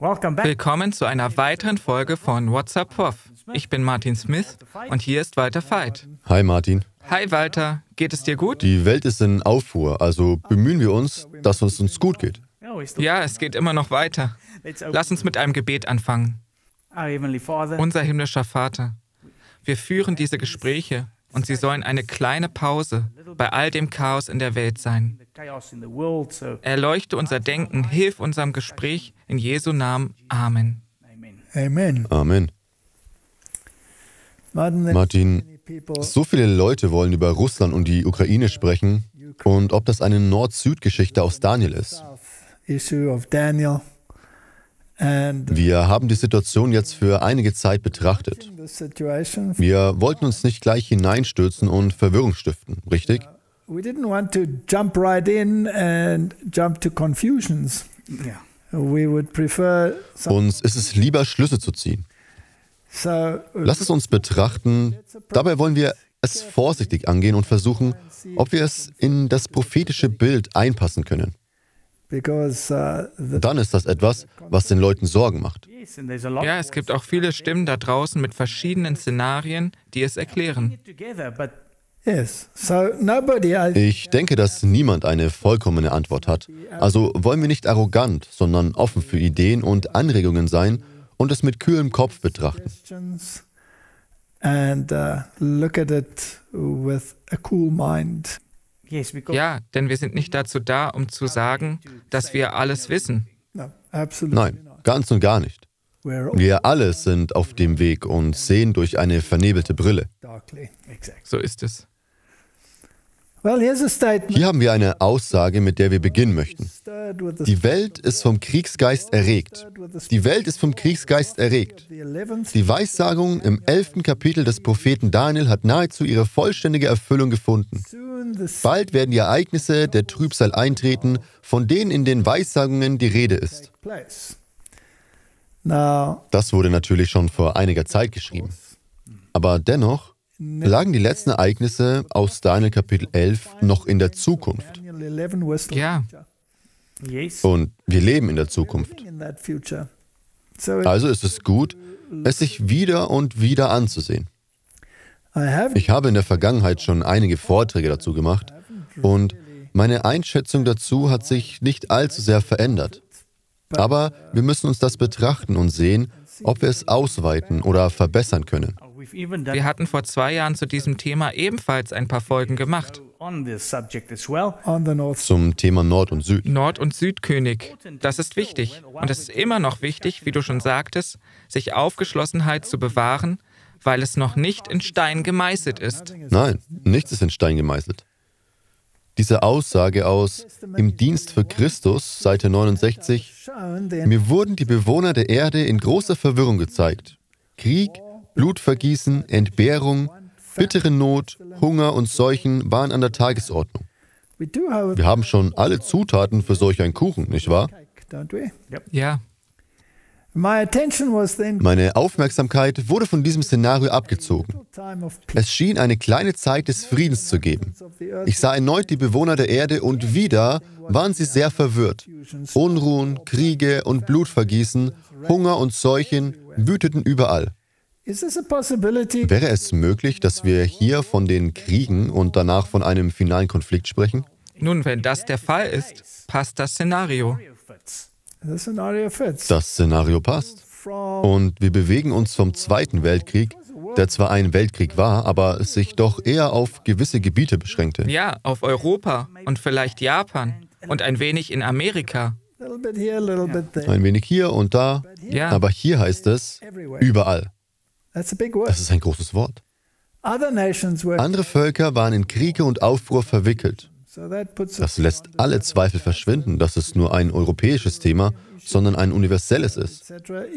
Willkommen zu einer weiteren Folge von What's Up Prof. Ich bin Martin Smith und hier ist Walter Veit. Hi Martin. Hi Walter, geht es dir gut? Die Welt ist in Aufruhr, also bemühen wir uns, dass es uns gut geht. Ja, es geht immer noch weiter. Lass uns mit einem Gebet anfangen. Unser himmlischer Vater, wir führen diese Gespräche und sie sollen eine kleine Pause bei all dem Chaos in der Welt sein. Erleuchte unser Denken, hilf unserem Gespräch, in Jesu Namen. Amen. Amen. Amen. Martin, so viele Leute wollen über Russland und die Ukraine sprechen und ob das eine Nord-Süd-Geschichte aus Daniel ist. Wir haben die Situation jetzt für einige Zeit betrachtet. Wir wollten uns nicht gleich hineinstürzen und Verwirrung stiften, richtig? We didn't want to jump right in and jump to confusions. We would prefer Uns ist es lieber, Schlüsse zu ziehen. Lass es uns betrachten. Dabei wollen wir es vorsichtig angehen und versuchen, ob wir es in das prophetische Bild einpassen können. Dann ist das etwas, was den Leuten Sorgen macht. Ja, es gibt auch viele Stimmen da draußen mit verschiedenen Szenarien, die es erklären. Ich denke, dass niemand eine vollkommene Antwort hat. Also wollen wir nicht arrogant, sondern offen für Ideen und Anregungen sein und es mit kühlem Kopf betrachten. Ja, denn wir sind nicht dazu da, um zu sagen, dass wir alles wissen. Nein, ganz und gar nicht. Wir alle sind auf dem Weg und sehen durch eine vernebelte Brille. So ist es. Hier haben wir eine Aussage, mit der wir beginnen möchten. Die Welt ist vom Kriegsgeist erregt. Die Welt ist vom Kriegsgeist erregt. Die Weissagung im 11. Kapitel des Propheten Daniel hat nahezu ihre vollständige Erfüllung gefunden. Bald werden die Ereignisse der Trübsal eintreten, von denen in den Weissagungen die Rede ist. Das wurde natürlich schon vor einiger Zeit geschrieben. Aber dennoch lagen die letzten Ereignisse aus Daniel Kapitel 11 noch in der Zukunft. Ja. Und wir leben in der Zukunft. Also ist es gut, es sich wieder und wieder anzusehen. Ich habe in der Vergangenheit schon einige Vorträge dazu gemacht und meine Einschätzung dazu hat sich nicht allzu sehr verändert. Aber wir müssen uns das betrachten und sehen, ob wir es ausweiten oder verbessern können. Wir hatten vor 2 Jahren zu diesem Thema ebenfalls ein paar Folgen gemacht. Zum Thema Nord und Süd. Nord- und Südkönig. Das ist wichtig. Und es ist immer noch wichtig, wie du schon sagtest, sich Aufgeschlossenheit zu bewahren, weil es noch nicht in Stein gemeißelt ist. Nein, nichts ist in Stein gemeißelt. Diese Aussage aus Im Dienst für Christus, Seite 69, mir wurden die Bewohner der Erde in großer Verwirrung gezeigt. Krieg, Blutvergießen, Entbehrung, bittere Not, Hunger und Seuchen waren an der Tagesordnung. Wir haben schon alle Zutaten für solch einen Kuchen, nicht wahr? Ja. Meine Aufmerksamkeit wurde von diesem Szenario abgezogen. Es schien eine kleine Zeit des Friedens zu geben. Ich sah erneut die Bewohner der Erde und wieder waren sie sehr verwirrt. Unruhen, Kriege und Blutvergießen, Hunger und Seuchen wüteten überall. Wäre es möglich, dass wir hier von den Kriegen und danach von einem finalen Konflikt sprechen? Nun, wenn das der Fall ist, passt das Szenario. Das Szenario passt. Und wir bewegen uns vom Zweiten Weltkrieg, der zwar ein Weltkrieg war, aber sich doch eher auf gewisse Gebiete beschränkte. Ja, auf Europa und vielleicht Japan und ein wenig in Amerika. Ein wenig hier und da, Ja. aber hier heißt es überall. Das ist ein großes Wort. Andere Völker waren in Kriege und Aufruhr verwickelt. Das lässt alle Zweifel verschwinden, dass es nur ein europäisches Thema, sondern ein universelles ist.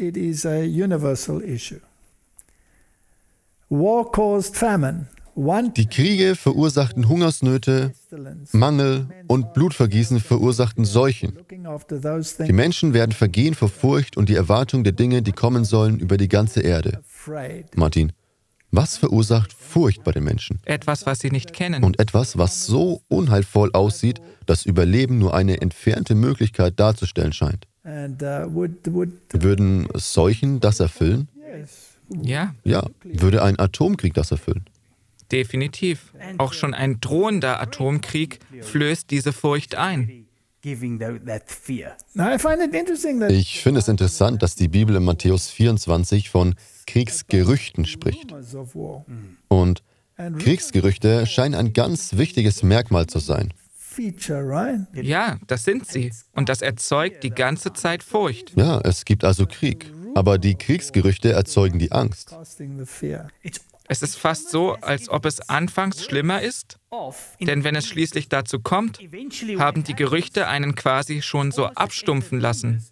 Die Kriege verursachten Hungersnöte, Mangel und Blutvergießen verursachten Seuchen. Die Menschen werden vergehen vor Furcht und die Erwartung der Dinge, die kommen sollen, über die ganze Erde. Martin, was verursacht Furcht bei den Menschen? Etwas, was sie nicht kennen. Und etwas, was so unheilvoll aussieht, dass Überleben nur eine entfernte Möglichkeit darzustellen scheint. Würden Seuchen das erfüllen? Ja. Ja. Würde ein Atomkrieg das erfüllen? Definitiv. Auch schon ein drohender Atomkrieg flößt diese Furcht ein. Ich finde es interessant, dass die Bibel in Matthäus 24 von Kriegsgerüchten spricht. Und Kriegsgerüchte scheinen ein ganz wichtiges Merkmal zu sein. Ja, das sind sie. Und das erzeugt die ganze Zeit Furcht. Ja, es gibt also Krieg. Aber die Kriegsgerüchte erzeugen die Angst. Es ist fast so, als ob es anfangs schlimmer ist, denn wenn es schließlich dazu kommt, haben die Gerüchte einen quasi schon so abstumpfen lassen.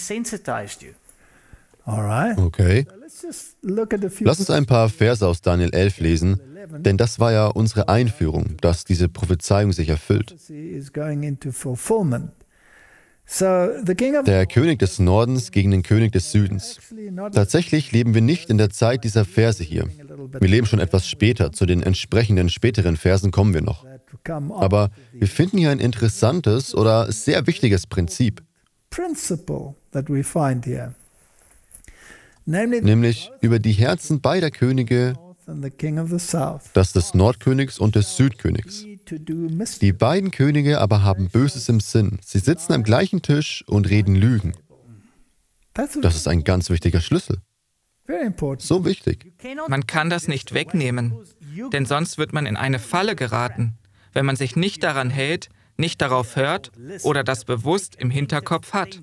Okay. Lass uns ein paar Verse aus Daniel 11 lesen, denn das war ja unsere Einführung, dass diese Prophezeiung sich erfüllt. Der König des Nordens gegen den König des Südens. Tatsächlich leben wir nicht in der Zeit dieser Verse hier. Wir leben schon etwas später, zu den entsprechenden späteren Versen kommen wir noch. Aber wir finden hier ein interessantes oder sehr wichtiges Prinzip. Nämlich über die Herzen beider Könige, das des Nordkönigs und des Südkönigs. Die beiden Könige aber haben Böses im Sinn. Sie sitzen am gleichen Tisch und reden Lügen. Das ist ein ganz wichtiger Schlüssel. So wichtig. Man kann das nicht wegnehmen, denn sonst wird man in eine Falle geraten, wenn man sich nicht daran hält, nicht darauf hört oder das bewusst im Hinterkopf hat.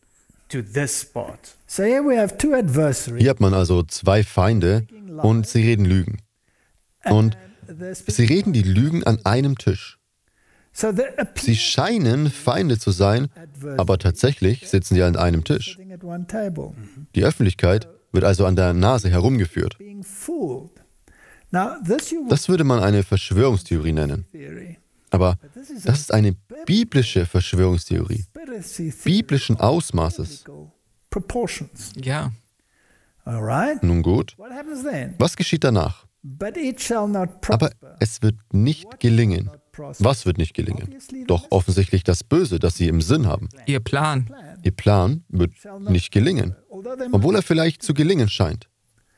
Hier hat man also zwei Feinde und sie reden Lügen. Und sie reden die Lügen an einem Tisch. Sie scheinen Feinde zu sein, aber tatsächlich sitzen sie an einem Tisch. Die Öffentlichkeit wird also an der Nase herumgeführt. Das würde man eine Verschwörungstheorie nennen. Aber das ist eine biblische Verschwörungstheorie, biblischen Ausmaßes. Ja. Nun gut, was geschieht danach? Aber es wird nicht gelingen. Was wird nicht gelingen? Doch offensichtlich das Böse, das sie im Sinn haben. Ihr Plan. Ihr Plan wird nicht gelingen, obwohl er vielleicht zu gelingen scheint.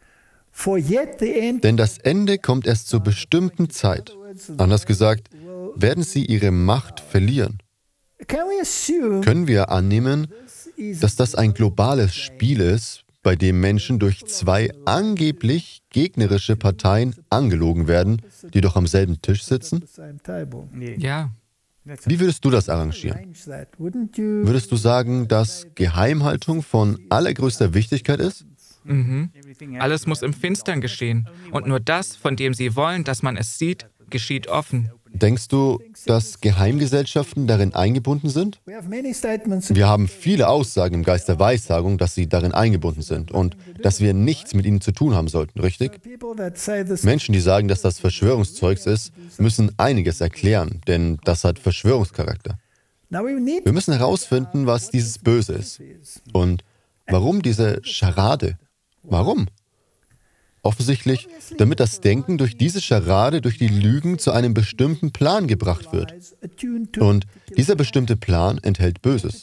Denn das Ende kommt erst zur bestimmten Zeit. Anders gesagt, werden sie ihre Macht verlieren. Können wir annehmen, dass das ein globales Spiel ist, bei dem Menschen durch zwei angeblich gegnerische Parteien angelogen werden, die doch am selben Tisch sitzen? Ja. Wie würdest du das arrangieren? Würdest du sagen, dass Geheimhaltung von allergrößter Wichtigkeit ist? Mhm. Alles muss im Finstern geschehen. Und nur das, von dem sie wollen, dass man es sieht, geschieht offen. Denkst du, dass Geheimgesellschaften darin eingebunden sind? Wir haben viele Aussagen im Geist der Weissagung, dass sie darin eingebunden sind und dass wir nichts mit ihnen zu tun haben sollten, richtig? Menschen, die sagen, dass das Verschwörungszeugs ist, müssen einiges erklären, denn das hat Verschwörungscharakter. Wir müssen herausfinden, was dieses Böse ist und warum diese Scharade. Warum? Offensichtlich, damit das Denken durch diese Scharade, durch die Lügen zu einem bestimmten Plan gebracht wird. Und dieser bestimmte Plan enthält Böses.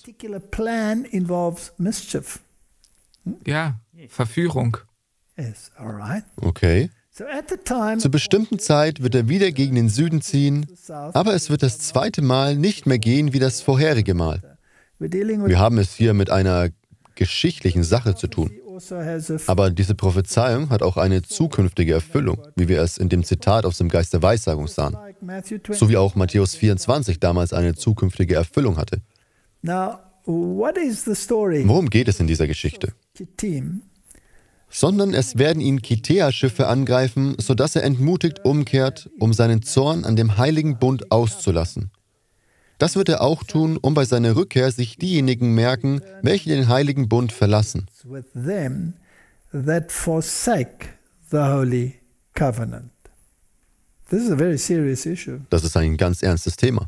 Ja, Verführung. Okay. Zur bestimmten Zeit wird er wieder gegen den Süden ziehen, aber es wird das zweite Mal nicht mehr gehen wie das vorherige Mal. Wir haben es hier mit einer geschichtlichen Sache zu tun. Aber diese Prophezeiung hat auch eine zukünftige Erfüllung, wie wir es in dem Zitat aus dem Geist der Weissagung sahen. So wie auch Matthäus 24 damals eine zukünftige Erfüllung hatte. Worum geht es in dieser Geschichte? Sondern es werden ihn Kitea-Schiffe angreifen, sodass er entmutigt umkehrt, um seinen Zorn an dem heiligen Bund auszulassen. Das wird er auch tun, um bei seiner Rückkehr sich diejenigen merken, welche den heiligen Bund verlassen. Das ist ein ganz ernstes Thema.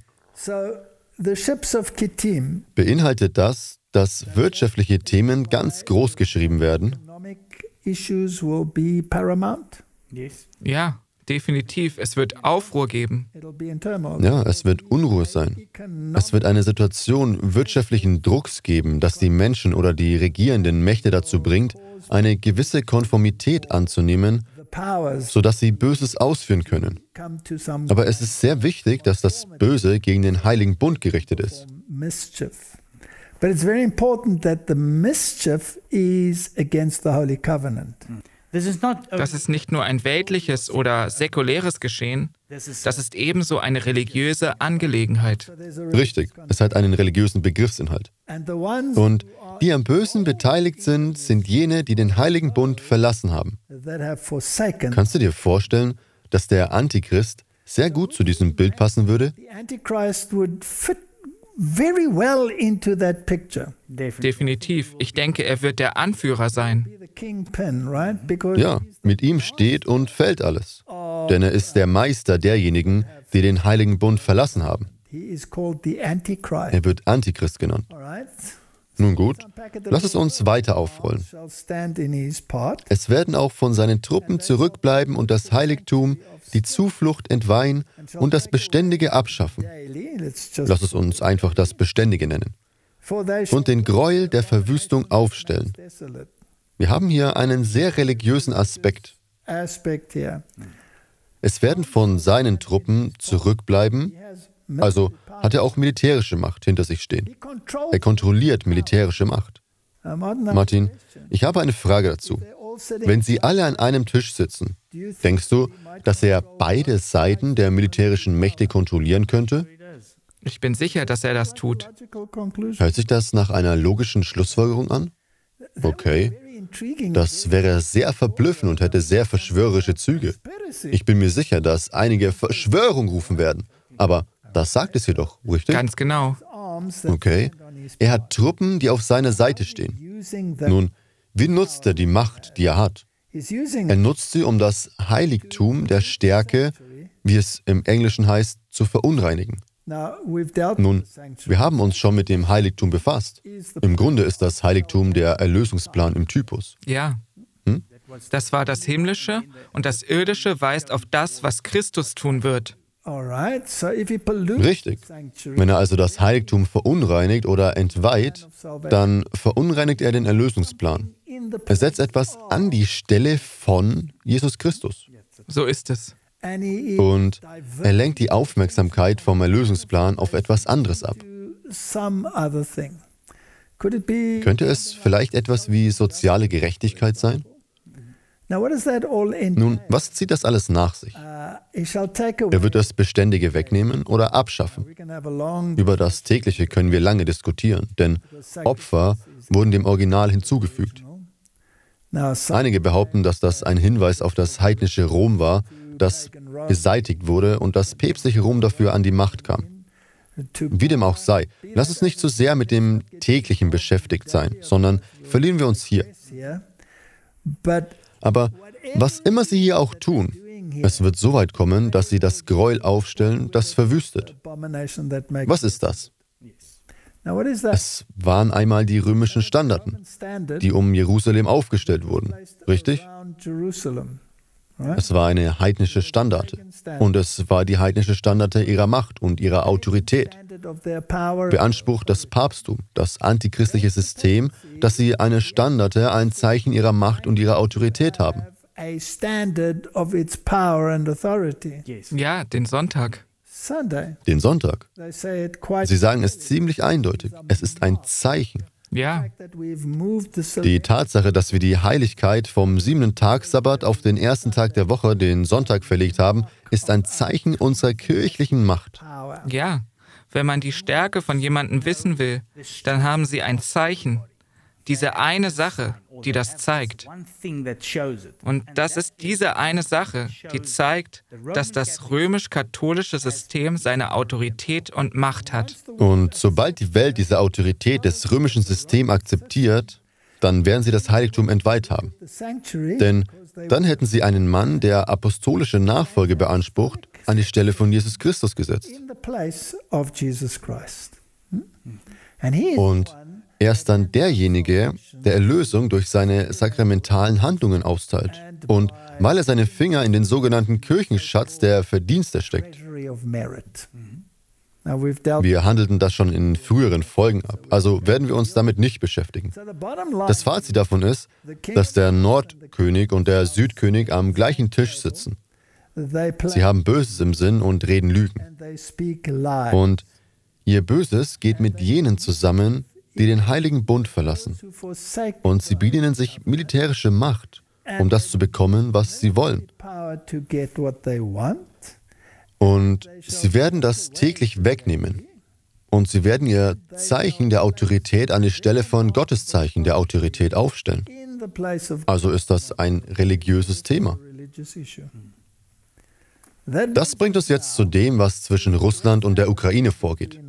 Beinhaltet das, dass wirtschaftliche Themen ganz groß geschrieben werden? Ja, Definitiv, es wird Aufruhr geben. Ja, es wird Unruhe sein. Es wird eine Situation wirtschaftlichen Drucks geben, das die Menschen oder die regierenden Mächte dazu bringt, eine gewisse Konformität anzunehmen, sodass sie Böses ausführen können. Aber es ist sehr wichtig, dass das Böse gegen den Heiligen Bund gerichtet ist. But it's very important that the mischief is against the Holy Covenant. Das ist nicht nur ein weltliches oder säkuläres Geschehen, das ist ebenso eine religiöse Angelegenheit. Richtig, es hat einen religiösen Begriffsinhalt. Und die am Bösen beteiligt sind, sind jene, die den Heiligen Bund verlassen haben. Kannst du dir vorstellen, dass der Antichrist sehr gut zu diesem Bild passen würde? Very well into that picture. Definitiv. Ich denke, er wird der Anführer sein. Ja, mit ihm steht und fällt alles. Denn er ist der Meister derjenigen, die den Heiligen Bund verlassen haben. Er wird Antichrist genannt. Nun gut, lass es uns weiter aufrollen. Es werden auch von seinen Truppen zurückbleiben und das Heiligtum, die Zuflucht entweihen und das Beständige abschaffen. Lass es uns einfach das Beständige nennen. Und den Gräuel der Verwüstung aufstellen. Wir haben hier einen sehr religiösen Aspekt. Es werden von seinen Truppen zurückbleiben, also hat er auch militärische Macht hinter sich stehen. Er kontrolliert militärische Macht. Martin, ich habe eine Frage dazu. Wenn Sie alle an einem Tisch sitzen, denkst du, dass er beide Seiten der militärischen Mächte kontrollieren könnte? Ich bin sicher, dass er das tut. Hört sich das nach einer logischen Schlussfolgerung an? Okay. Das wäre sehr verblüffend und hätte sehr verschwörerische Züge. Ich bin mir sicher, dass einige Verschwörung rufen werden. Aber das sagt es jedoch, richtig? Ganz genau. Okay. Er hat Truppen, die auf seiner Seite stehen. Nun, wie nutzt er die Macht, die er hat? Er nutzt sie, um das Heiligtum der Stärke, wie es im Englischen heißt, zu verunreinigen. Nun, wir haben uns schon mit dem Heiligtum befasst. Im Grunde ist das Heiligtum der Erlösungsplan im Typus. Ja. Das war das Himmlische und das Irdische weist auf das, was Christus tun wird. Richtig. Wenn er also das Heiligtum verunreinigt oder entweiht, dann verunreinigt er den Erlösungsplan. Er setzt etwas an die Stelle von Jesus Christus. So ist es. Und er lenkt die Aufmerksamkeit vom Erlösungsplan auf etwas anderes ab. Könnte es vielleicht etwas wie soziale Gerechtigkeit sein? Nun, was zieht das alles nach sich? Er wird das Beständige wegnehmen oder abschaffen. Über das Tägliche können wir lange diskutieren, denn Opfer wurden dem Original hinzugefügt. Einige behaupten, dass das ein Hinweis auf das heidnische Rom war, das beseitigt wurde und das päpstliche Rom dafür an die Macht kam. Wie dem auch sei, lass uns nicht zu sehr mit dem Täglichen beschäftigt sein, sondern verlieren wir uns hier. Aber was immer sie hier auch tun, es wird so weit kommen, dass sie das Gräuel aufstellen, das verwüstet. Was ist das? Es waren einmal die römischen Standarten, die um Jerusalem aufgestellt wurden, richtig? Es war eine heidnische Standarte und es war die heidnische Standarte ihrer Macht und ihrer Autorität. Beansprucht das Papsttum, das antichristliche System, dass sie eine Standarte, ein Zeichen ihrer Macht und ihrer Autorität haben. Ja, den Sonntag. Den Sonntag. Sie sagen es ziemlich eindeutig. Es ist ein Zeichen. Ja. Die Tatsache, dass wir die Heiligkeit vom 7. Tag Sabbat auf den 1. Tag der Woche, den Sonntag, verlegt haben, ist ein Zeichen unserer kirchlichen Macht. Ja, wenn man die Stärke von jemandem wissen will, dann haben sie ein Zeichen. Diese eine Sache, die das zeigt. Und das ist diese eine Sache, die zeigt, dass das römisch-katholische System seine Autorität und Macht hat. Und sobald die Welt diese Autorität des römischen Systems akzeptiert, dann werden sie das Heiligtum entweiht haben. Denn dann hätten sie einen Mann, der apostolische Nachfolge beansprucht, an die Stelle von Jesus Christus gesetzt. Und er ist dann derjenige, der Erlösung durch seine sakramentalen Handlungen austeilt. und weil er seine Finger in den sogenannten Kirchenschatz der Verdienste steckt. Wir handelten das schon in früheren Folgen ab, also werden wir uns damit nicht beschäftigen. Das Fazit davon ist, dass der Nordkönig und der Südkönig am gleichen Tisch sitzen. Sie haben Böses im Sinn und reden Lügen. Und ihr Böses geht mit jenen zusammen, die den heiligen Bund verlassen. Und sie bieten sich militärische Macht, um das zu bekommen, was sie wollen. Und sie werden das täglich wegnehmen. Und sie werden ihr Zeichen der Autorität an die Stelle von Gottes Zeichen der Autorität aufstellen. Also ist das ein religiöses Thema. Das bringt uns jetzt zu dem, was zwischen Russland und der Ukraine vorgeht.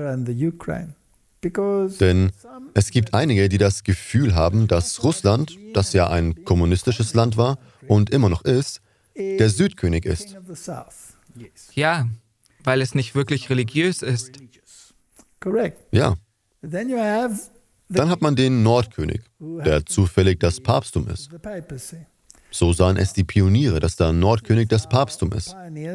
Denn es gibt einige, die das Gefühl haben, dass Russland, das ja ein kommunistisches Land war und immer noch ist, der Südkönig ist. Ja, weil es nicht wirklich religiös ist. Ja. Dann hat man den Nordkönig, der zufällig das Papsttum ist. So sahen es die Pioniere, dass der Nordkönig das Papsttum ist.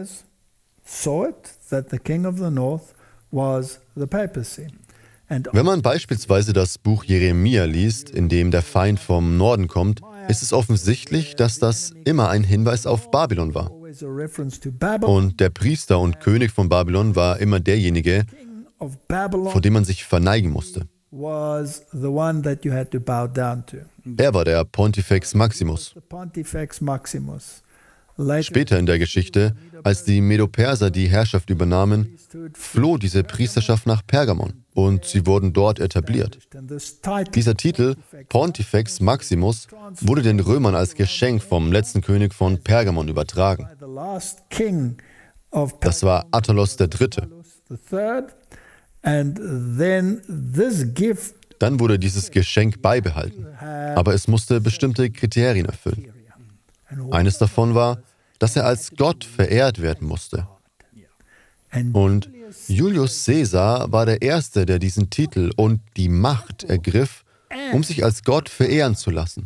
Wenn man beispielsweise das Buch Jeremia liest, in dem der Feind vom Norden kommt, ist es offensichtlich, dass das immer ein Hinweis auf Babylon war. Und der Priester und König von Babylon war immer derjenige, vor dem man sich verneigen musste. Er war der Pontifex Maximus. Später in der Geschichte, als die Medo-Perser die Herrschaft übernahmen, floh diese Priesterschaft nach Pergamon und sie wurden dort etabliert. Dieser Titel, Pontifex Maximus, wurde den Römern als Geschenk vom letzten König von Pergamon übertragen. Das war Attalos III. Dann wurde dieses Geschenk beibehalten, aber es musste bestimmte Kriterien erfüllen. Eines davon war, dass er als Gott verehrt werden musste. Und Julius Caesar war der Erste, der diesen Titel und die Macht ergriff, um sich als Gott verehren zu lassen.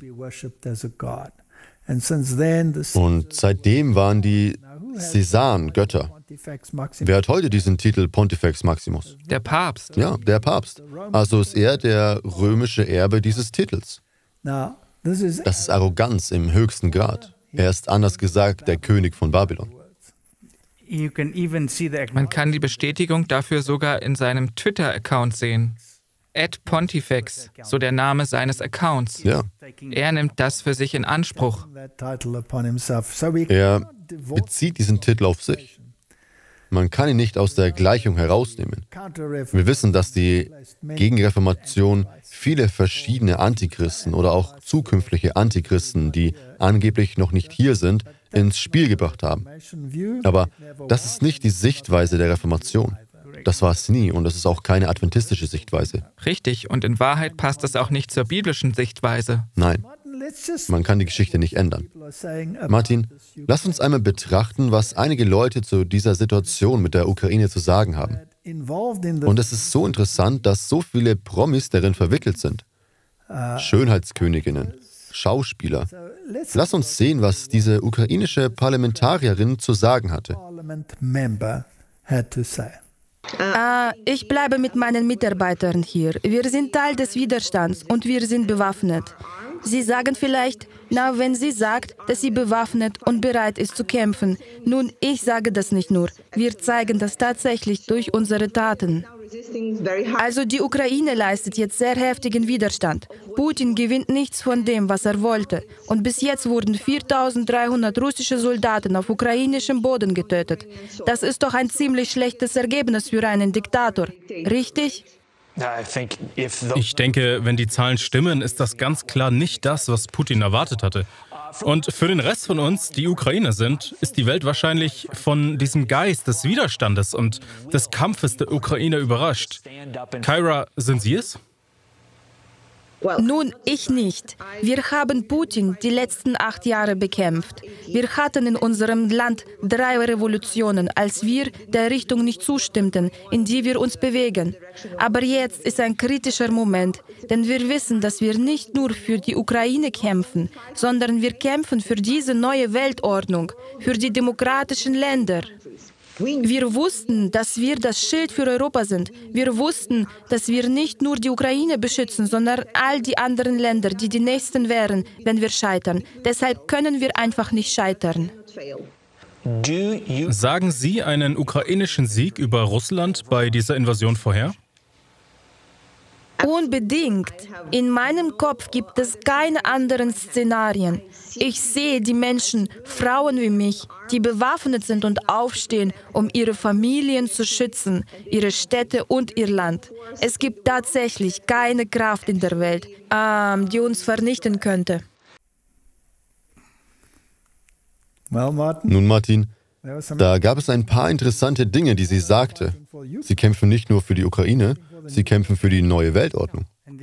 Und seitdem waren die Caesaren Götter. Wer hat heute diesen Titel Pontifex Maximus? Der Papst. Ja, der Papst. Also ist er der römische Erbe dieses Titels. Das ist Arroganz im höchsten Grad. Er ist anders gesagt der König von Babylon. Man kann die Bestätigung dafür sogar in seinem Twitter-Account sehen. @Pontifex, so der Name seines Accounts. Ja. Er nimmt das für sich in Anspruch. Er bezieht diesen Titel auf sich. Man kann ihn nicht aus der Gleichung herausnehmen. Wir wissen, dass die Gegenreformation viele verschiedene Antichristen oder auch zukünftige Antichristen, die angeblich noch nicht hier sind, ins Spiel gebracht haben. Aber das ist nicht die Sichtweise der Reformation. Das war es nie und das ist auch keine adventistische Sichtweise. Richtig, und in Wahrheit passt es auch nicht zur biblischen Sichtweise. Nein, man kann die Geschichte nicht ändern. Martin, lass uns einmal betrachten, was einige Leute zu dieser Situation mit der Ukraine zu sagen haben. Und es ist so interessant, dass so viele Promis darin verwickelt sind. Schönheitsköniginnen, Schauspieler. Lass uns sehen, was diese ukrainische Parlamentarierin zu sagen hatte. Ich bleibe mit meinen Mitarbeitern hier. Wir sind Teil des Widerstands und wir sind bewaffnet. Sie sagen vielleicht, na, wenn sie sagt, dass sie bewaffnet und bereit ist zu kämpfen. Nun, ich sage das nicht nur. Wir zeigen das tatsächlich durch unsere Taten. Also die Ukraine leistet jetzt sehr heftigen Widerstand. Putin gewinnt nichts von dem, was er wollte. Und bis jetzt wurden 4.300 russische Soldaten auf ukrainischem Boden getötet. Das ist doch ein ziemlich schlechtes Ergebnis für einen Diktator. Richtig? Ich denke, wenn die Zahlen stimmen, ist das ganz klar nicht das, was Putin erwartet hatte. Und für den Rest von uns, die Ukrainer sind, ist die Welt wahrscheinlich von diesem Geist des Widerstandes und des Kampfes der Ukrainer überrascht. Kyra, sind Sie es? Nun, ich nicht. Wir haben Putin die letzten 8 Jahre bekämpft. Wir hatten in unserem Land 3 Revolutionen, als wir der Richtung nicht zustimmten, in die wir uns bewegen. Aber jetzt ist ein kritischer Moment, denn wir wissen, dass wir nicht nur für die Ukraine kämpfen, sondern wir kämpfen für diese neue Weltordnung, für die demokratischen Länder. Wir wussten, dass wir das Schild für Europa sind. Wir wussten, dass wir nicht nur die Ukraine beschützen, sondern all die anderen Länder, die die nächsten wären, wenn wir scheitern. Deshalb können wir einfach nicht scheitern. Sagen Sie einen ukrainischen Sieg über Russland bei dieser Invasion vorher? Unbedingt. In meinem Kopf gibt es keine anderen Szenarien. Ich sehe die Menschen, Frauen wie mich, die bewaffnet sind und aufstehen, um ihre Familien zu schützen, ihre Städte und ihr Land. Es gibt tatsächlich keine Kraft in der Welt, die uns vernichten könnte. Nun, Martin, da gab es ein paar interessante Dinge, die sie sagte. Sie kämpfen nicht nur für die Ukraine, sie kämpfen für die neue Weltordnung.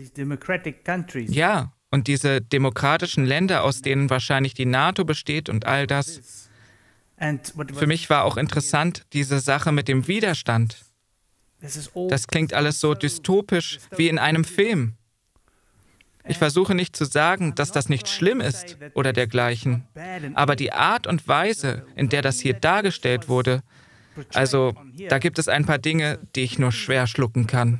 Ja, und diese demokratischen Länder, aus denen wahrscheinlich die NATO besteht und all das. Für mich war auch interessant diese Sache mit dem Widerstand. Das klingt alles so dystopisch wie in einem Film. Ich versuche nicht zu sagen, dass das nicht schlimm ist oder dergleichen, aber die Art und Weise, in der das hier dargestellt wurde, also da gibt es ein paar Dinge, die ich nur schwer schlucken kann.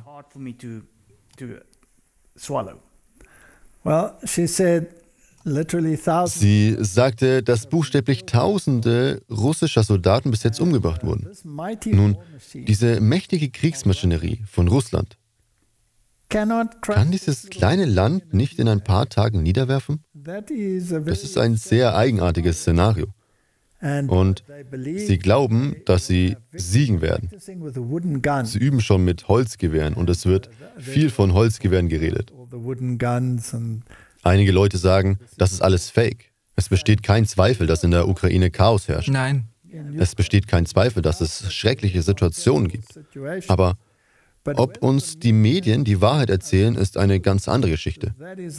Sie sagte, dass buchstäblich Tausende russischer Soldaten bis jetzt umgebracht wurden. Nun, diese mächtige Kriegsmaschinerie von Russland, kann dieses kleine Land nicht in ein paar Tagen niederwerfen? Das ist ein sehr eigenartiges Szenario. Und sie glauben, dass sie siegen werden. Sie üben schon mit Holzgewehren und es wird viel von Holzgewehren geredet. Einige Leute sagen, das ist alles Fake. Es besteht kein Zweifel, dass in der Ukraine Chaos herrscht. Nein. Es besteht kein Zweifel, dass es schreckliche Situationen gibt. Aber ob uns die Medien die Wahrheit erzählen, ist eine ganz andere Geschichte.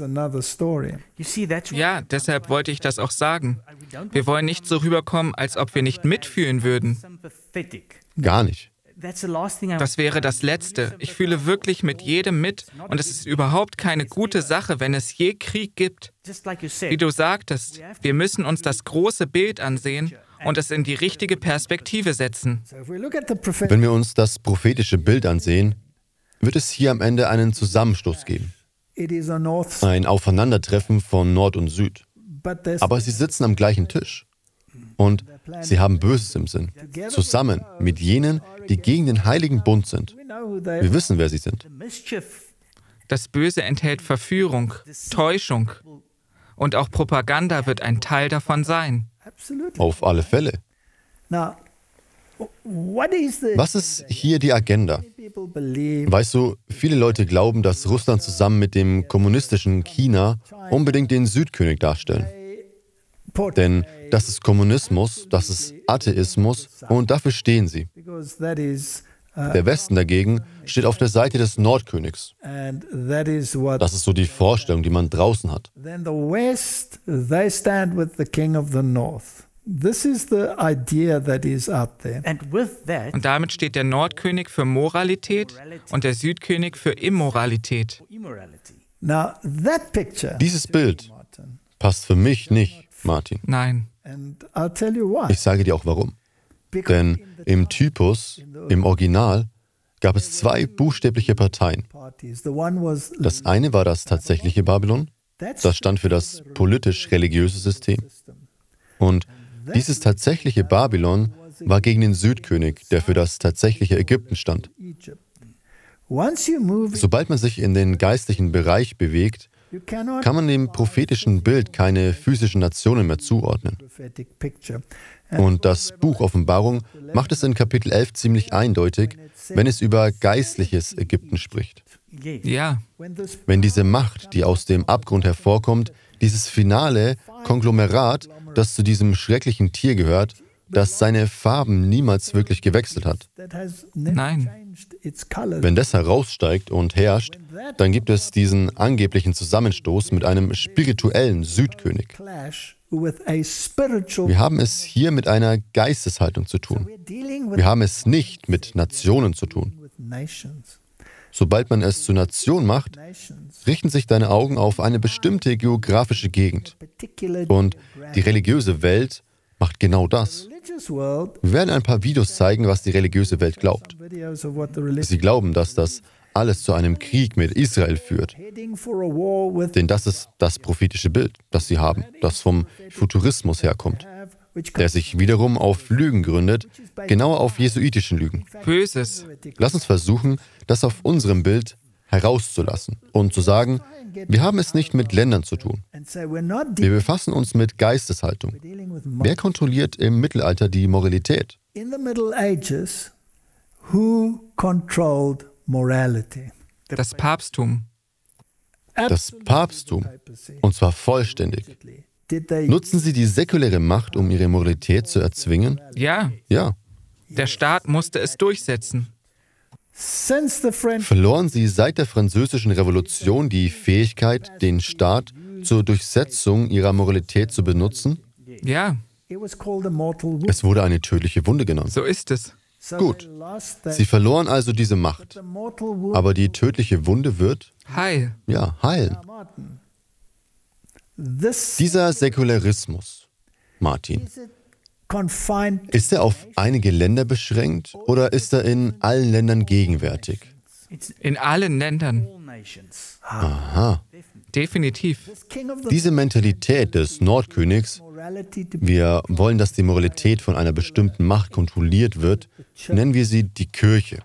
Ja, deshalb wollte ich das auch sagen. Wir wollen nicht so rüberkommen, als ob wir nicht mitfühlen würden. Gar nicht. Das wäre das Letzte. Ich fühle wirklich mit jedem mit und es ist überhaupt keine gute Sache, wenn es je Krieg gibt. Wie du sagtest, wir müssen uns das große Bild ansehen und es in die richtige Perspektive setzen. Wenn wir uns das prophetische Bild ansehen, wird es hier am Ende einen Zusammenstoß geben. Ein Aufeinandertreffen von Nord und Süd. Aber sie sitzen am gleichen Tisch. Und sie haben Böses im Sinn. Zusammen mit jenen, die gegen den Heiligen Bund sind. Wir wissen, wer sie sind. Das Böse enthält Verführung, Täuschung. Und auch Propaganda wird ein Teil davon sein. Auf alle Fälle. Was ist hier die Agenda? Weißt du, viele Leute glauben, dass Russland zusammen mit dem kommunistischen China unbedingt den Südkönig darstellen. Denn das ist Kommunismus, das ist Atheismus und dafür stehen sie. Der Westen dagegen steht auf der Seite des Nordkönigs. Das ist so die Vorstellung, die man draußen hat. Und damit steht der Nordkönig für Moralität und der Südkönig für Immoralität. Dieses Bild passt für mich nicht, Martin. Nein. Ich sage dir auch warum. Denn im Typus, im Original, gab es 2 buchstäbliche Parteien. Das eine war das tatsächliche Babylon, das stand für das politisch-religiöse System. Und dieses tatsächliche Babylon war gegen den Südkönig, der für das tatsächliche Ägypten stand. Sobald man sich in den geistlichen Bereich bewegt, kann man dem prophetischen Bild keine physischen Nationen mehr zuordnen. Und das Buch Offenbarung macht es in Kapitel 11 ziemlich eindeutig, wenn es über geistliches Ägypten spricht. Ja. Wenn diese Macht, die aus dem Abgrund hervorkommt, dieses finale Konglomerat, das zu diesem schrecklichen Tier gehört, dass seine Farben niemals wirklich gewechselt hat. Nein. Wenn das heraussteigt und herrscht, dann gibt es diesen angeblichen Zusammenstoß mit einem spirituellen Südkönig. Wir haben es hier mit einer Geisteshaltung zu tun. Wir haben es nicht mit Nationen zu tun. Sobald man es zur Nation macht, richten sich deine Augen auf eine bestimmte geografische Gegend. Und die religiöse Welt macht genau das. Wir werden ein paar Videos zeigen, was die religiöse Welt glaubt. Sie glauben, dass das alles zu einem Krieg mit Israel führt. Denn das ist das prophetische Bild, das sie haben, das vom Futurismus herkommt, der sich wiederum auf Lügen gründet, genauer auf jesuitischen Lügen. Böses. Lass uns versuchen, das auf unserem Bild herauszulassen und zu sagen, wir haben es nicht mit Ländern zu tun. Wir befassen uns mit Geisteshaltung. Wer kontrolliert im Mittelalter die Moralität? Das Papsttum. Das Papsttum. Und zwar vollständig. Nutzen sie die säkuläre Macht, um ihre Moralität zu erzwingen? Ja. Ja. Der Staat musste es durchsetzen. Verloren sie seit der Französischen Revolution die Fähigkeit, den Staat zur Durchsetzung ihrer Moralität zu benutzen? Ja. Es wurde eine tödliche Wunde genannt. So ist es. Gut. Sie verloren also diese Macht. Aber die tödliche Wunde wird? Heil. Ja, heilen. Dieser Säkularismus, Martin, ist er auf einige Länder beschränkt oder ist er in allen Ländern gegenwärtig? In allen Ländern. Aha. Definitiv. Diese Mentalität des Nordkönigs, wir wollen, dass die Moralität von einer bestimmten Macht kontrolliert wird, nennen wir sie die Kirche.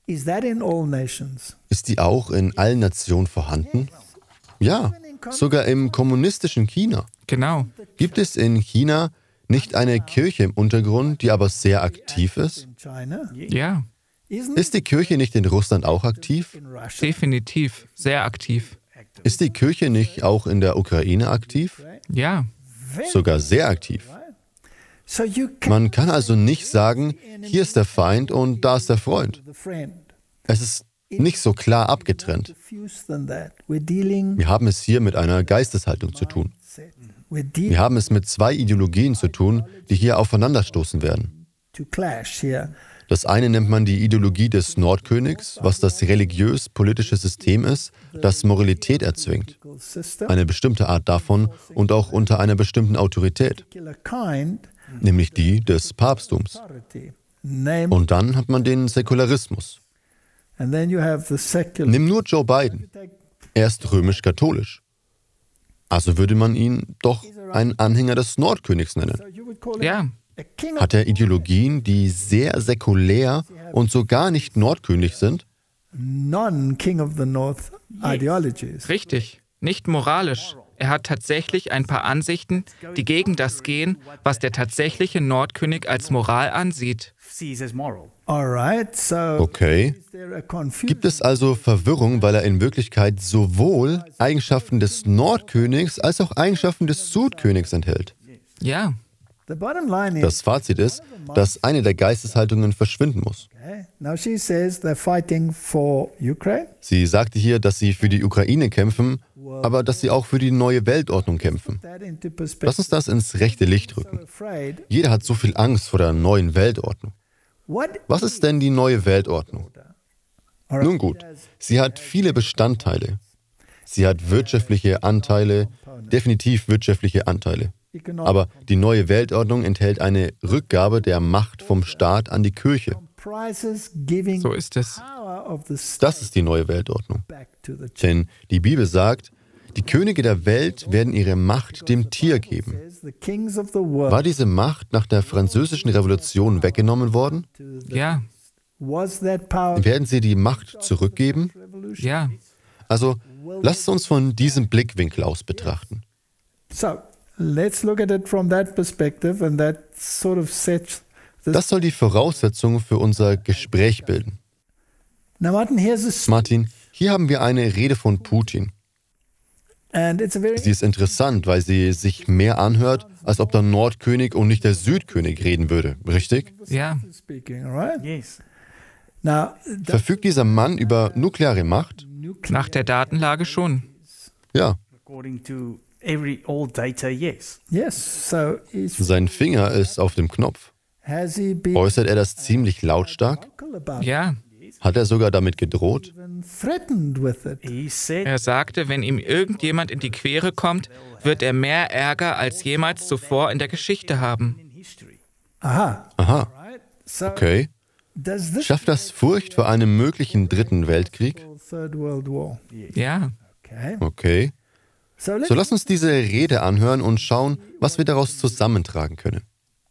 Ist die auch in allen Nationen vorhanden? Ja, sogar im kommunistischen China. Genau. Gibt es in China nicht eine Kirche im Untergrund, die aber sehr aktiv ist? Ja. Ist die Kirche nicht in Russland auch aktiv? Definitiv. Sehr aktiv. Ist die Kirche nicht auch in der Ukraine aktiv? Ja. Sogar sehr aktiv. Man kann also nicht sagen, hier ist der Feind und da ist der Freund. Es ist nicht so klar abgetrennt. Wir haben es hier mit einer Geisteshaltung zu tun. Wir haben es mit zwei Ideologien zu tun, die hier aufeinanderstoßen werden. Das eine nennt man die Ideologie des Nordkönigs, was das religiös-politische System ist, das Moralität erzwingt. Eine bestimmte Art davon und auch unter einer bestimmten Autorität, nämlich die des Papsttums. Und dann hat man den Säkularismus. Nimm nur Joe Biden. Er ist römisch-katholisch. Also würde man ihn doch einen Anhänger des Nordkönigs nennen. Ja. Hat er Ideologien, die sehr säkulär und so gar nicht nordkönig sind? Richtig. Nicht moralisch. Er hat tatsächlich ein paar Ansichten, die gegen das gehen, was der tatsächliche Nordkönig als Moral ansieht. Okay. Gibt es also Verwirrung, weil er in Wirklichkeit sowohl Eigenschaften des Nordkönigs als auch Eigenschaften des Südkönigs enthält? Ja. Das Fazit ist, dass eine der Geisteshaltungen verschwinden muss. Sie sagte hier, dass sie für die Ukraine kämpfen, aber dass sie auch für die neue Weltordnung kämpfen. Lass uns das ins rechte Licht rücken. Jeder hat so viel Angst vor der neuen Weltordnung. Was ist denn die neue Weltordnung? Nun gut, sie hat viele Bestandteile. Sie hat wirtschaftliche Anteile, definitiv wirtschaftliche Anteile. Aber die neue Weltordnung enthält eine Rückgabe der Macht vom Staat an die Kirche. So ist es. Das ist die neue Weltordnung. Denn die Bibel sagt, die Könige der Welt werden ihre Macht dem Tier geben. War diese Macht nach der Französischen Revolution weggenommen worden? Ja. Werden sie die Macht zurückgeben? Ja. Also, lasst uns von diesem Blickwinkel aus betrachten. Das soll die Voraussetzung für unser Gespräch bilden. Martin, hier haben wir eine Rede von Putin. Sie ist interessant, weil sie sich mehr anhört, als ob der Nordkönig und nicht der Südkönig reden würde, richtig? Ja. Verfügt dieser Mann über nukleare Macht? Nach der Datenlage schon. Ja. Sein Finger ist auf dem Knopf. Äußert er das ziemlich lautstark? Ja. Hat er sogar damit gedroht? Er sagte, wenn ihm irgendjemand in die Quere kommt, wird er mehr Ärger als jemals zuvor in der Geschichte haben. Aha. Okay. Schafft das Furcht vor einem möglichen dritten Weltkrieg? Ja. Okay. So lass uns diese Rede anhören und schauen, was wir daraus zusammentragen können.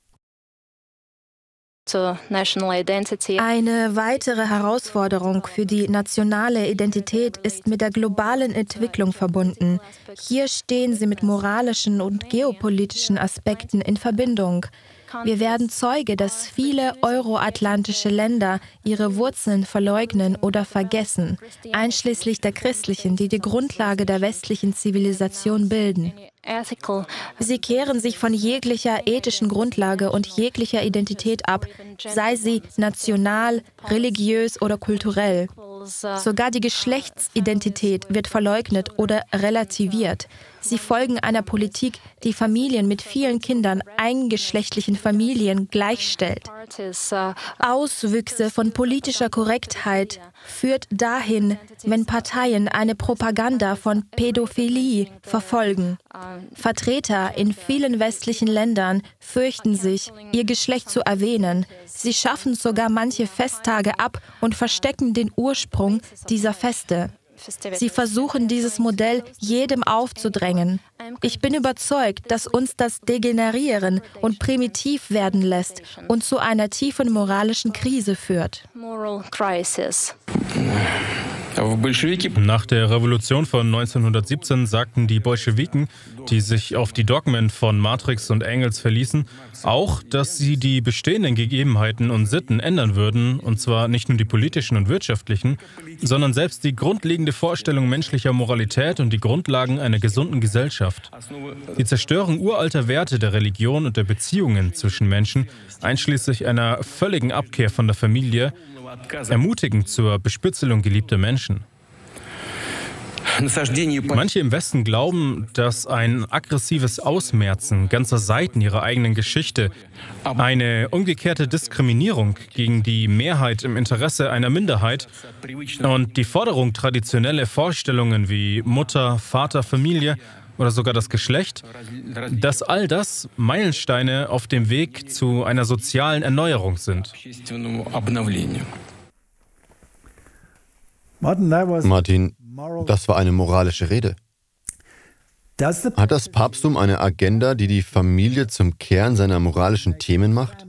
Eine weitere Herausforderung für die nationale Identität ist mit der globalen Entwicklung verbunden. Hier stehen sie mit moralischen und geopolitischen Aspekten in Verbindung. Wir werden Zeuge, dass viele euroatlantische Länder ihre Wurzeln verleugnen oder vergessen, einschließlich der christlichen, die die Grundlage der westlichen Zivilisation bilden. Sie kehren sich von jeglicher ethischen Grundlage und jeglicher Identität ab, sei sie national, religiös oder kulturell. Sogar die Geschlechtsidentität wird verleugnet oder relativiert. Sie folgen einer Politik, die Familien mit vielen Kindern eingeschlechtlichen Familien gleichstellt. Auswüchse von politischer Korrektheit führt dahin, wenn Parteien eine Propaganda von Pädophilie verfolgen. Vertreter in vielen westlichen Ländern fürchten sich, ihr Geschlecht zu erwähnen. Sie schaffen sogar manche Festtage ab und verstecken den Ursprung dieser Feste. Sie versuchen, dieses Modell jedem aufzudrängen. Ich bin überzeugt, dass uns das degenerieren und primitiv werden lässt und zu einer tiefen moralischen Krise führt. Nach der Revolution von 1917 sagten die Bolschewiken, die sich auf die Dogmen von Marx und Engels verließen, auch, dass sie die bestehenden Gegebenheiten und Sitten ändern würden, und zwar nicht nur die politischen und wirtschaftlichen, sondern selbst die grundlegende Vorstellung menschlicher Moralität und die Grundlagen einer gesunden Gesellschaft. Die Zerstörung uralter Werte der Religion und der Beziehungen zwischen Menschen, einschließlich einer völligen Abkehr von der Familie, ermutigend zur Bespitzelung geliebter Menschen. Manche im Westen glauben, dass ein aggressives Ausmerzen ganzer Seiten ihrer eigenen Geschichte, eine umgekehrte Diskriminierung gegen die Mehrheit im Interesse einer Minderheit und die Forderung, traditionelle Vorstellungen wie Mutter, Vater, Familie oder sogar das Geschlecht, dass all das Meilensteine auf dem Weg zu einer sozialen Erneuerung sind. Martin, das war eine moralische Rede. Hat das Papsttum eine Agenda, die die Familie zum Kern seiner moralischen Themen macht?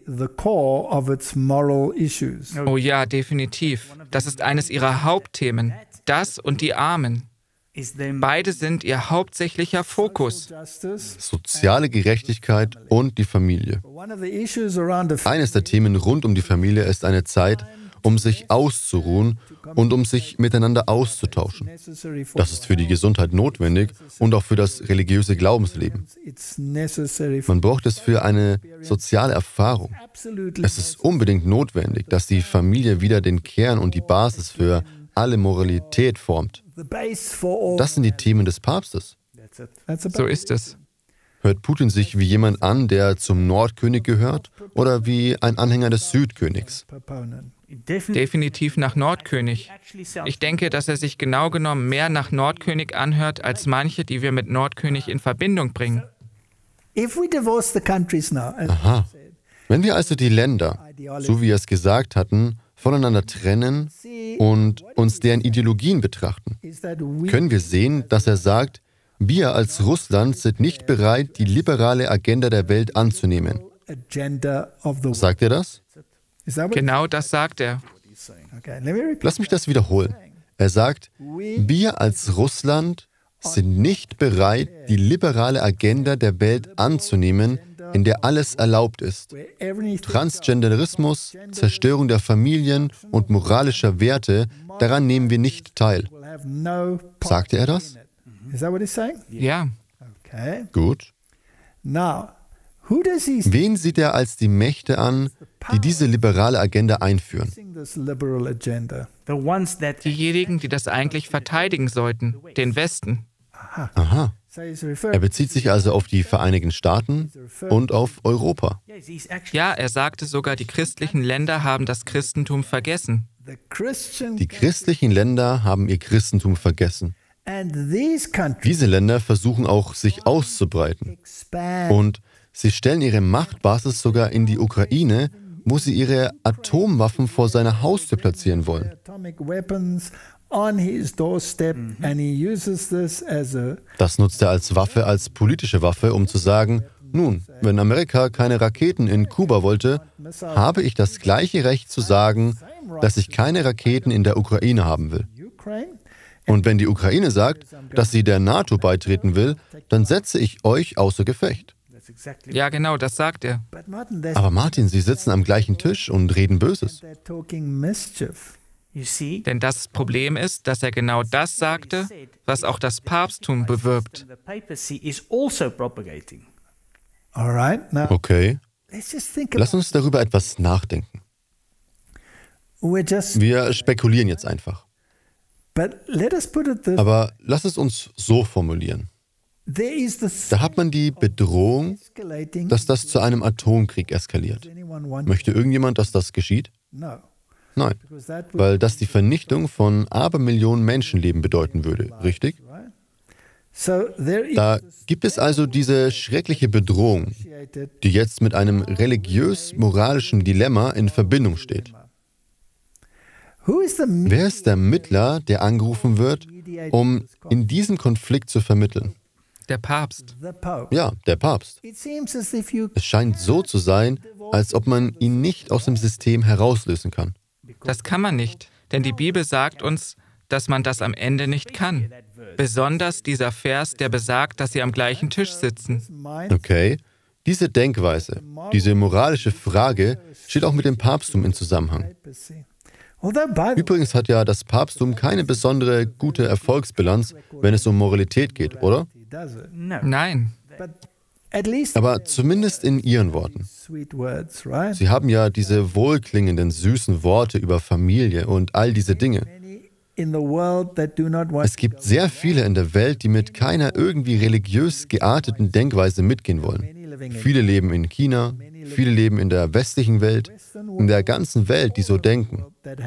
Oh ja, definitiv. Das ist eines ihrer Hauptthemen. Das und die Armen. Beide sind ihr hauptsächlicher Fokus. Soziale Gerechtigkeit und die Familie. Eines der Themen rund um die Familie ist eine Zeit, um sich auszuruhen und um sich miteinander auszutauschen. Das ist für die Gesundheit notwendig und auch für das religiöse Glaubensleben. Man braucht es für eine soziale Erfahrung. Es ist unbedingt notwendig, dass die Familie wieder den Kern und die Basis für alle Moralität formt. Das sind die Themen des Papstes. So ist es. Hört Putin sich wie jemand an, der zum Nordkönig gehört, oder wie ein Anhänger des Südkönigs? Definitiv nach Nordkönig. Ich denke, dass er sich genau genommen mehr nach Nordkönig anhört, als manche, die wir mit Nordkönig in Verbindung bringen. Aha. Wenn wir also die Länder, so wie wir es gesagt hatten, voneinander trennen und uns deren Ideologien betrachten, können wir sehen, dass er sagt, wir als Russland sind nicht bereit, die liberale Agenda der Welt anzunehmen. Sagt er das? Genau das sagt er. Lass mich das wiederholen. Er sagt, wir als Russland sind nicht bereit, die liberale Agenda der Welt anzunehmen, in der alles erlaubt ist. Transgenderismus, Zerstörung der Familien und moralischer Werte, daran nehmen wir nicht teil. Sagte er das? Is that what he's saying? Ja. Okay. Gut. Now, who does he see? Wen sieht er als die Mächte an, die diese liberale Agenda einführen? This liberal agenda. Diejenigen, die das eigentlich verteidigen sollten, den Westen. Aha. Er bezieht sich also auf die Vereinigten Staaten und auf Europa. Ja, er sagte sogar, die christlichen Länder haben das Christentum vergessen. Die christlichen Länder haben ihr Christentum vergessen. Diese Länder versuchen auch, sich auszubreiten. Und sie stellen ihre Machtbasis sogar in die Ukraine, wo sie ihre Atomwaffen vor seiner Haustür platzieren wollen. Das nutzt er als Waffe, als politische Waffe, um zu sagen, nun, wenn Amerika keine Raketen in Kuba wollte, habe ich das gleiche Recht zu sagen, dass ich keine Raketen in der Ukraine haben will. Und wenn die Ukraine sagt, dass sie der NATO beitreten will, dann setze ich euch außer Gefecht. Ja, genau, das sagt er. Aber Martin, Sie sitzen am gleichen Tisch und reden Böses. Denn das Problem ist, dass er genau das sagte, was auch das Papsttum bewirbt. Okay, lass uns darüber etwas nachdenken. Wir spekulieren jetzt einfach. Aber lass es uns so formulieren. Da hat man die Bedrohung, dass das zu einem Atomkrieg eskaliert. Möchte irgendjemand, dass das geschieht? Nein, weil das die Vernichtung von Abermillionen Menschenleben bedeuten würde, richtig? Da gibt es also diese schreckliche Bedrohung, die jetzt mit einem religiös-moralischen Dilemma in Verbindung steht. Wer ist der Mittler, der angerufen wird, um in diesem Konflikt zu vermitteln? Der Papst. Ja, der Papst. Es scheint so zu sein, als ob man ihn nicht aus dem System herauslösen kann. Das kann man nicht, denn die Bibel sagt uns, dass man das am Ende nicht kann. Besonders dieser Vers, der besagt, dass sie am gleichen Tisch sitzen. Okay, diese Denkweise, diese moralische Frage steht auch mit dem Papsttum in Zusammenhang. Übrigens hat ja das Papsttum keine besondere gute Erfolgsbilanz, wenn es um Moralität geht, oder? Nein. Aber zumindest in Ihren Worten. Sie haben ja diese wohlklingenden, süßen Worte über Familie und all diese Dinge. Es gibt sehr viele in der Welt, die mit keiner irgendwie religiös gearteten Denkweise mitgehen wollen. Viele leben in China, viele leben in der westlichen Welt, in der ganzen Welt, die so denken.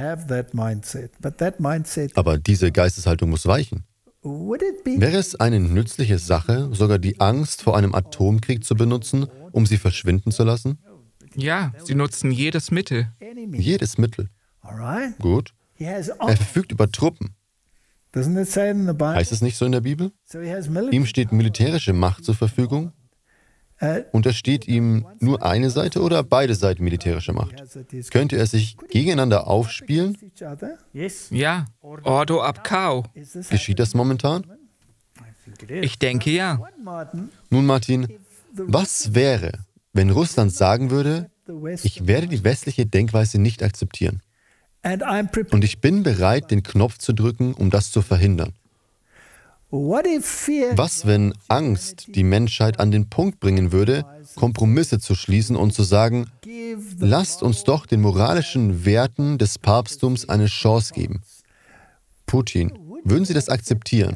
Aber diese Geisteshaltung muss weichen. Wäre es eine nützliche Sache, sogar die Angst vor einem Atomkrieg zu benutzen, um sie verschwinden zu lassen? Ja, sie nutzen jedes Mittel. Jedes Mittel. Gut. Er verfügt über Truppen. Heißt es nicht so in der Bibel? Ihm steht militärische Macht zur Verfügung. Untersteht ihm nur eine Seite oder beide Seiten militärischer Macht? Könnte er sich gegeneinander aufspielen? Ja, Ordo ab Chao. Geschieht das momentan? Ich denke ja. Nun Martin, was wäre, wenn Russland sagen würde, ich werde die westliche Denkweise nicht akzeptieren? Und ich bin bereit, den Knopf zu drücken, um das zu verhindern. Was, wenn Angst die Menschheit an den Punkt bringen würde, Kompromisse zu schließen und zu sagen, lasst uns doch den moralischen Werten des Papsttums eine Chance geben? Putin, würden Sie das akzeptieren?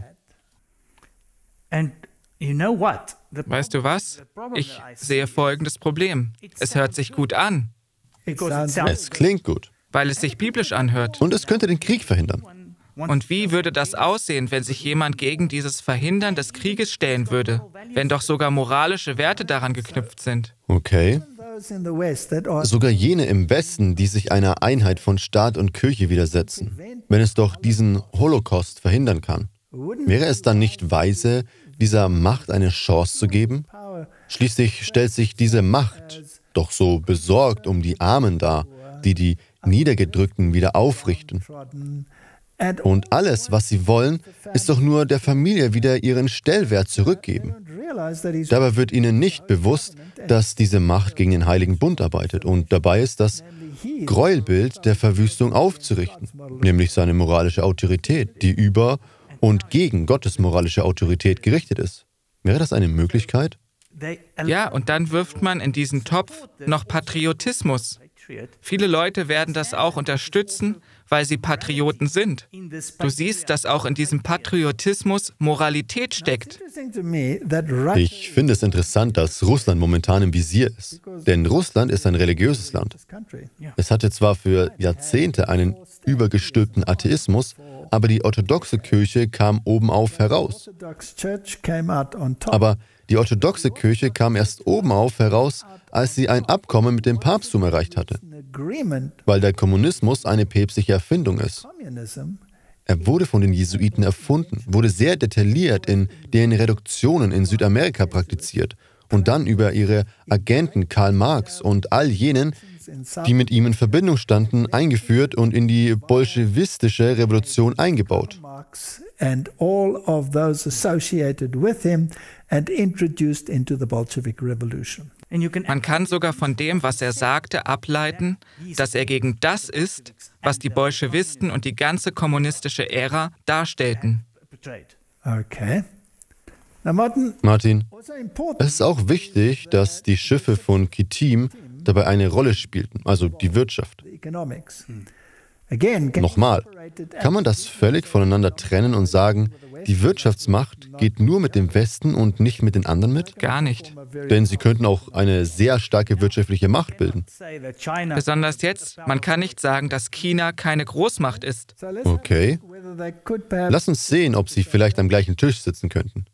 Weißt du was? Ich sehe folgendes Problem. Es hört sich gut an. Es klingt gut. Weil es sich biblisch anhört. Und es könnte den Krieg verhindern. Und wie würde das aussehen, wenn sich jemand gegen dieses Verhindern des Krieges stellen würde, wenn doch sogar moralische Werte daran geknüpft sind? Okay. Sogar jene im Westen, die sich einer Einheit von Staat und Kirche widersetzen, wenn es doch diesen Holocaust verhindern kann. Wäre es dann nicht weise, dieser Macht eine Chance zu geben? Schließlich stellt sich diese Macht doch so besorgt um die Armen dar, die die Niedergedrückten wieder aufrichten. Und alles, was sie wollen, ist doch nur der Familie wieder ihren Stellwert zurückgeben. Dabei wird ihnen nicht bewusst, dass diese Macht gegen den Heiligen Bund arbeitet und dabei ist, das Gräuelbild der Verwüstung aufzurichten, nämlich seine moralische Autorität, die über und gegen Gottes moralische Autorität gerichtet ist. Wäre das eine Möglichkeit? Ja, und dann wirft man in diesen Topf noch Patriotismus. Viele Leute werden das auch unterstützen, weil sie Patrioten sind. Du siehst, dass auch in diesem Patriotismus Moralität steckt. Ich finde es interessant, dass Russland momentan im Visier ist. Denn Russland ist ein religiöses Land. Es hatte zwar für Jahrzehnte einen übergestülpten Atheismus, aber die orthodoxe Kirche kam obenauf heraus. Aber die orthodoxe Kirche kam erst obenauf heraus, als sie ein Abkommen mit dem Papsttum erreicht hatte. Weil der Kommunismus eine päpstliche Erfindung ist. Er wurde von den Jesuiten erfunden, wurde sehr detailliert in deren Reduktionen in Südamerika praktiziert und dann über ihre Agenten Karl Marx und all jenen, die mit ihm in Verbindung standen, eingeführt und in die bolschewistische Revolution eingebaut. And all of those associated with him and introduced into the Bolshevik Revolution. Man kann sogar von dem, was er sagte, ableiten, dass er gegen das ist, was die Bolschewisten und die ganze kommunistische Ära darstellten. Okay. Martin, es ist auch wichtig, dass die Schiffe von Kitim dabei eine Rolle spielten, also die Wirtschaft. Nochmal, kann man das völlig voneinander trennen und sagen, die Wirtschaftsmacht geht nur mit dem Westen und nicht mit den anderen mit? Gar nicht. Denn sie könnten auch eine sehr starke wirtschaftliche Macht bilden. Besonders jetzt, man kann nicht sagen, dass China keine Großmacht ist. Okay. Lass uns sehen, ob sie vielleicht am gleichen Tisch sitzen könnten.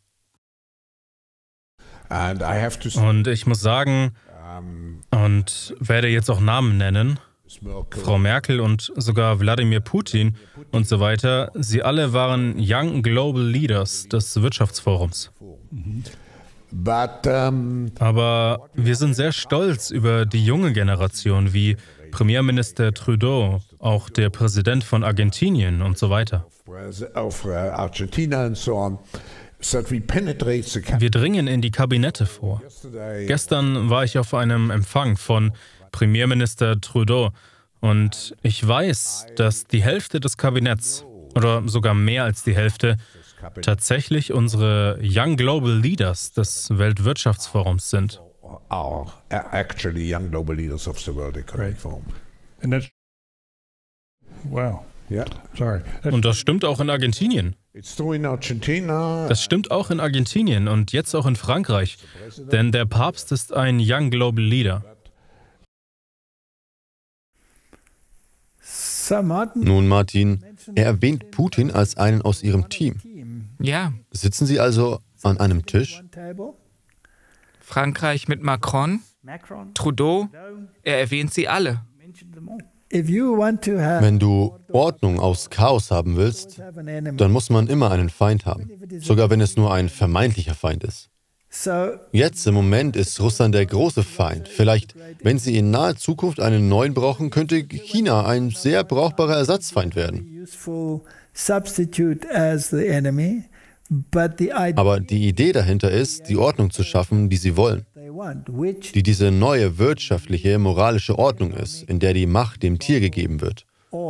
Und ich muss sagen, und werde jetzt auch Namen nennen, Frau Merkel und sogar Wladimir Putin und so weiter, sie alle waren Young Global Leaders des Wirtschaftsforums. Aber wir sind sehr stolz über die junge Generation, wie Premierminister Trudeau, auch der Präsident von Argentinien und so weiter. Wir dringen in die Kabinette vor. Gestern war ich auf einem Empfang von Premierminister Trudeau und ich weiß, dass die Hälfte des Kabinetts oder sogar mehr als die Hälfte tatsächlich unsere Young Global Leaders des Weltwirtschaftsforums sind. Und das stimmt auch in Argentinien. Das stimmt auch in Argentinien und jetzt auch in Frankreich, denn der Papst ist ein Young Global Leader. Nun, Martin, er erwähnt Putin als einen aus ihrem Team. Ja. Sitzen Sie also an einem Tisch? Frankreich mit Macron, Trudeau, er erwähnt sie alle. Wenn du Ordnung aus Chaos haben willst, dann muss man immer einen Feind haben, sogar wenn es nur ein vermeintlicher Feind ist. Jetzt im Moment ist Russland der große Feind. Vielleicht, wenn sie in naher Zukunft einen neuen brauchen, könnte China ein sehr brauchbarer Ersatzfeind werden. Aber die Idee dahinter ist, die Ordnung zu schaffen, die sie wollen. Die diese neue wirtschaftliche, moralische Ordnung ist, in der die Macht dem Tier gegeben wird.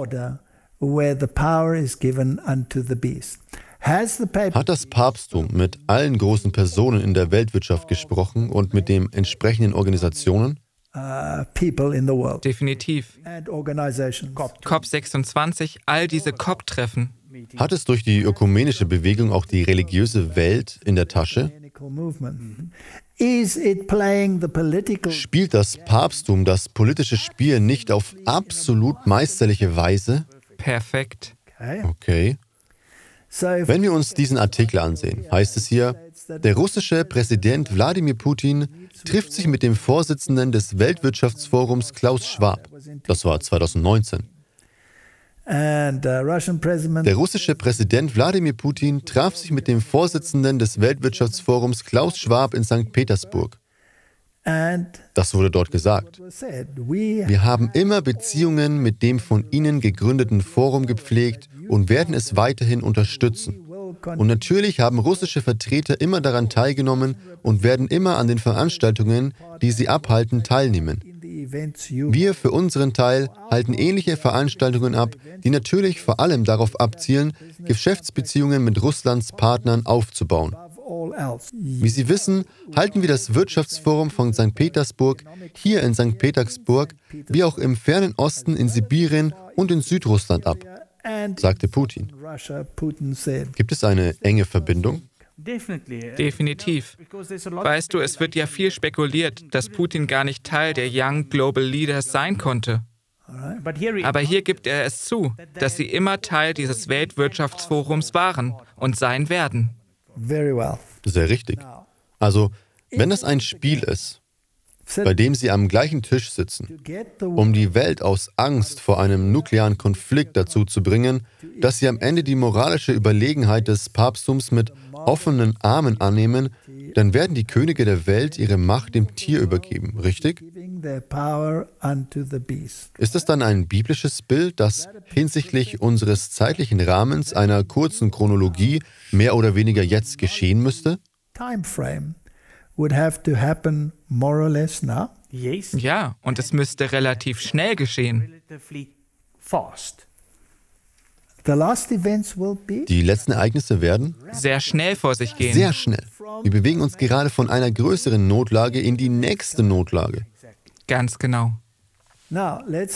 Hat das Papsttum mit allen großen Personen in der Weltwirtschaft gesprochen und mit den entsprechenden Organisationen? Definitiv. COP26, all diese COP-Treffen. Hat es durch die ökumenische Bewegung auch die religiöse Welt in der Tasche? Spielt das Papsttum das politische Spiel nicht auf absolut meisterliche Weise? Perfekt. Okay. Wenn wir uns diesen Artikel ansehen, heißt es hier, der russische Präsident Wladimir Putin trifft sich mit dem Vorsitzenden des Weltwirtschaftsforums Klaus Schwab. Das war 2019. Der russische Präsident Wladimir Putin traf sich mit dem Vorsitzenden des Weltwirtschaftsforums Klaus Schwab in St. Petersburg. Das wurde dort gesagt. Wir haben immer Beziehungen mit dem von Ihnen gegründeten Forum gepflegt und werden es weiterhin unterstützen. Und natürlich haben russische Vertreter immer daran teilgenommen und werden immer an den Veranstaltungen, die sie abhalten, teilnehmen. Wir für unseren Teil halten ähnliche Veranstaltungen ab, die natürlich vor allem darauf abzielen, Geschäftsbeziehungen mit Russlands Partnern aufzubauen. Wie Sie wissen, halten wir das Wirtschaftsforum von St. Petersburg hier in St. Petersburg, wie auch im fernen Osten, in Sibirien und in Südrussland ab, sagte Putin. Gibt es eine enge Verbindung? Definitiv. Weißt du, es wird ja viel spekuliert, dass Putin gar nicht Teil der Young Global Leaders sein konnte. Aber hier gibt er es zu, dass sie immer Teil dieses Weltwirtschaftsforums waren und sein werden. Sehr richtig. Also, wenn es ein Spiel ist, bei dem sie am gleichen Tisch sitzen, um die Welt aus Angst vor einem nuklearen Konflikt dazu zu bringen, dass sie am Ende die moralische Überlegenheit des Papsttums mit offenen Armen annehmen, dann werden die Könige der Welt ihre Macht dem Tier übergeben, richtig? Ist es dann ein biblisches Bild, das hinsichtlich unseres zeitlichen Rahmens einer kurzen Chronologie mehr oder weniger jetzt geschehen müsste? Ja, und es müsste relativ schnell geschehen. Die letzten Ereignisse werden sehr schnell vor sich gehen. Sehr schnell. Wir bewegen uns gerade von einer größeren Notlage in die nächste Notlage. Ganz genau. Lass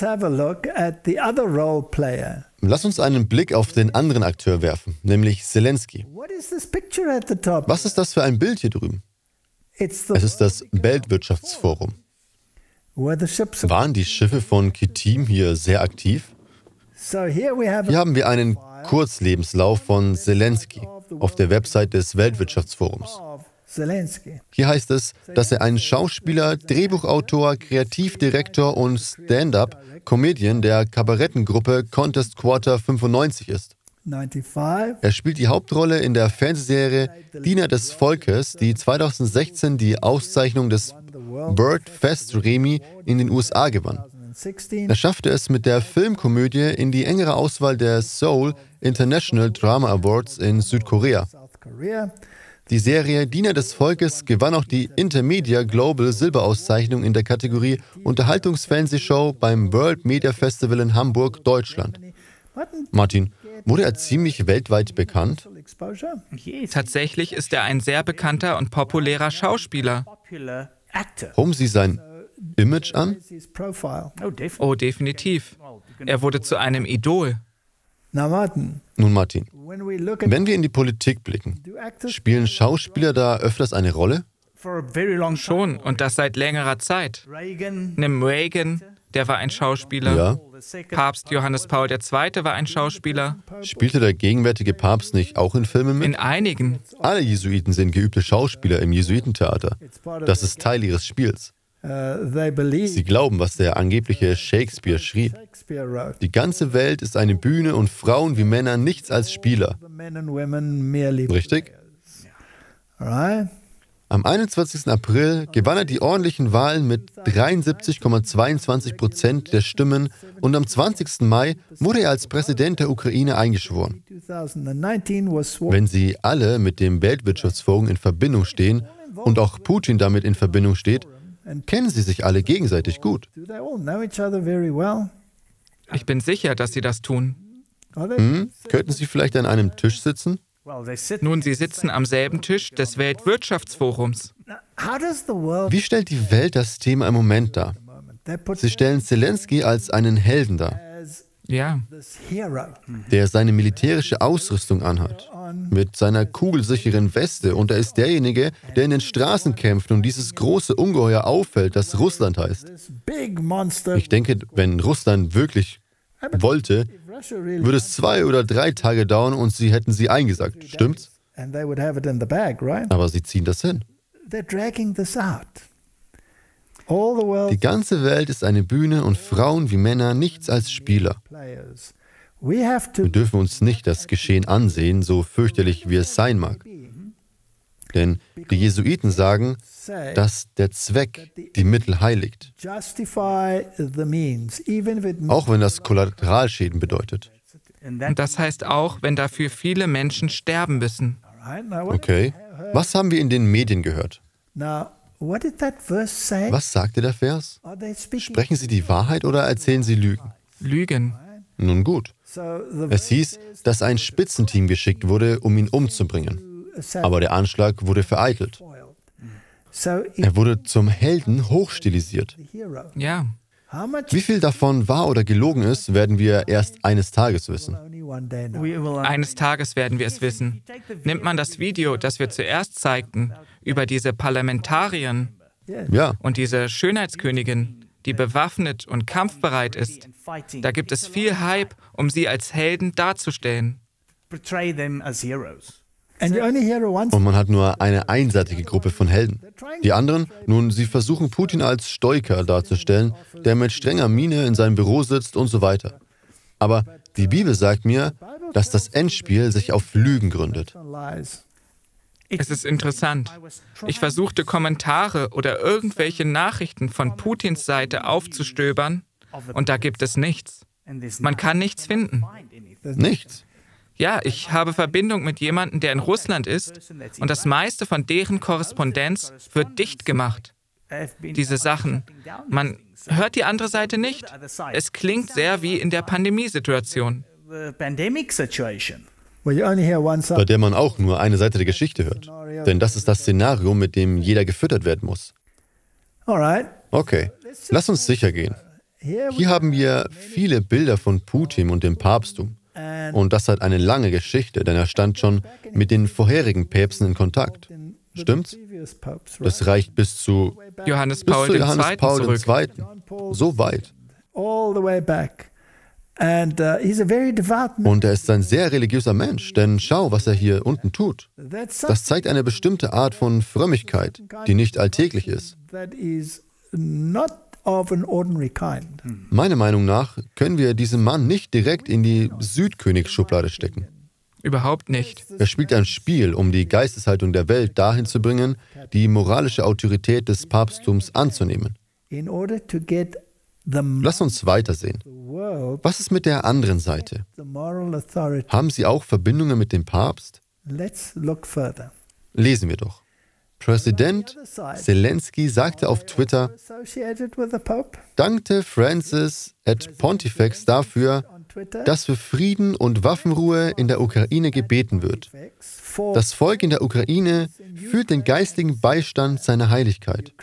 uns einen Blick auf den anderen Akteur werfen, nämlich Zelensky. Was ist das für ein Bild hier drüben? Es ist das Weltwirtschaftsforum. Waren die Schiffe von Kitim hier sehr aktiv? Hier haben wir einen Kurzlebenslauf von Zelensky auf der Website des Weltwirtschaftsforums. Hier heißt es, dass er ein Schauspieler, Drehbuchautor, Kreativdirektor und Stand-up-Comedian der Kabarettengruppe Contest Quarter 95 ist. Er spielt die Hauptrolle in der Fernsehserie Diener des Volkes, die 2016 die Auszeichnung des Bird Fest Remy in den USA gewann. Er schaffte es mit der Filmkomödie in die engere Auswahl der Seoul International Drama Awards in Südkorea. Die Serie Diener des Volkes gewann auch die Intermedia Global Silberauszeichnung in der Kategorie Unterhaltungsfernsehshow beim World Media Festival in Hamburg, Deutschland. Martin, wurde er ziemlich weltweit bekannt? Tatsächlich ist er ein sehr bekannter und populärer Schauspieler. Hoben Sie sein Image an? Oh, definitiv. Er wurde zu einem Idol. Nun, Martin, wenn wir in die Politik blicken, spielen Schauspieler da öfters eine Rolle? Schon, und das seit längerer Zeit. Nimm Reagan, der war ein Schauspieler. Ja. Papst Johannes Paul II. War ein Schauspieler. Spielte der gegenwärtige Papst nicht auch in Filmen mit? In einigen. Alle Jesuiten sind geübte Schauspieler im Jesuitentheater. Das ist Teil ihres Spiels. Sie glauben, was der angebliche Shakespeare schrieb. Die ganze Welt ist eine Bühne und Frauen wie Männer nichts als Spieler. Richtig? Am 21. April gewann er die ordentlichen Wahlen mit 73,22% der Stimmen und am 20. Mai wurde er als Präsident der Ukraine eingeschworen. Wenn Sie alle mit dem Weltwirtschaftsforum in Verbindung stehen und auch Putin damit in Verbindung steht, kennen sie sich alle gegenseitig gut. Ich bin sicher, dass sie das tun. Könnten sie vielleicht an einem Tisch sitzen? Nun, sie sitzen am selben Tisch des Weltwirtschaftsforums. Wie stellt die Welt das Thema im Moment dar? Sie stellen Zelensky als einen Helden dar. Ja. Der seine militärische Ausrüstung anhat, mit seiner kugelsicheren Weste, und er ist derjenige, der in den Straßen kämpft und dieses große Ungeheuer auffällt, das Russland heißt. Ich denke, wenn Russland wirklich wollte, würde es 2 oder 3 Tage dauern und sie hätten sie eingesackt. Stimmt's? Aber sie ziehen das hin. Die ganze Welt ist eine Bühne und Frauen wie Männer nichts als Spieler. Wir dürfen uns nicht das Geschehen ansehen, so fürchterlich wie es sein mag. Denn die Jesuiten sagen, dass der Zweck die Mittel heiligt. Auch wenn das Kollateralschäden bedeutet. Und das heißt auch, wenn dafür viele Menschen sterben müssen. Okay. Was haben wir in den Medien gehört? Was sagte der Vers? Sprechen sie die Wahrheit oder erzählen sie Lügen? Lügen. Nun gut. Es hieß, dass ein Spitzenteam geschickt wurde, um ihn umzubringen. Aber der Anschlag wurde vereitelt. Er wurde zum Helden hochstilisiert. Ja. Wie viel davon wahr oder gelogen ist, werden wir erst eines Tages wissen. Eines Tages werden wir es wissen. Nimmt man das Video, das wir zuerst zeigten, über diese Parlamentarierin und diese Schönheitskönigin, die bewaffnet und kampfbereit ist, da gibt es viel Hype, um sie als Helden darzustellen. Und man hat nur eine einseitige Gruppe von Helden. Die anderen, nun, sie versuchen Putin als Stoiker darzustellen, der mit strenger Miene in seinem Büro sitzt und so weiter. Aber die Bibel sagt mir, dass das Endspiel sich auf Lügen gründet. Es ist interessant. Ich versuchte Kommentare oder irgendwelche Nachrichten von Putins Seite aufzustöbern und da gibt es nichts. Man kann nichts finden. Nichts? Ja, ich habe Verbindung mit jemandem, der in Russland ist und das meiste von deren Korrespondenz wird dicht gemacht. Diese Sachen, man hört die andere Seite nicht. Es klingt sehr wie in der Pandemiesituation. Bei der man auch nur eine Seite der Geschichte hört. Denn das ist das Szenario, mit dem jeder gefüttert werden muss. Okay, lass uns sicher gehen. Hier haben wir viele Bilder von Putin und dem Papsttum. Und das hat eine lange Geschichte, denn er stand schon mit den vorherigen Päpsten in Kontakt. Stimmt's? Das reicht bis zu Johannes Paul II. So weit. Und er ist ein sehr religiöser Mensch, denn schau, was er hier unten tut. Das zeigt eine bestimmte Art von Frömmigkeit, die nicht alltäglich ist. Meiner Meinung nach können wir diesen Mann nicht direkt in die Südkönigsschublade stecken. Überhaupt nicht. Er spielt ein Spiel, um die Geisteshaltung der Welt dahin zu bringen, die moralische Autorität des Papsttums anzunehmen. Lass uns weitersehen. Was ist mit der anderen Seite? Haben sie auch Verbindungen mit dem Papst? Lesen wir doch. Präsident Zelensky sagte auf Twitter, dankte Francis at Pontifex dafür, dass für Frieden und Waffenruhe in der Ukraine gebeten wird. Das Volk in der Ukraine fühlt den geistigen Beistand seiner Heiligkeit.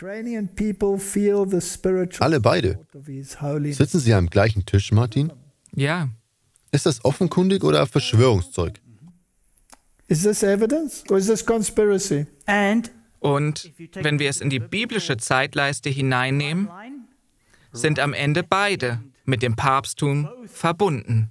Alle beide. Sitzen sie am gleichen Tisch, Martin? Ja. Ist das offenkundig oder Verschwörungszeug? Is this evidence or is this conspiracy? Und wenn wir es in die biblische Zeitleiste hineinnehmen, sind am Ende beide mit dem Papsttum verbunden.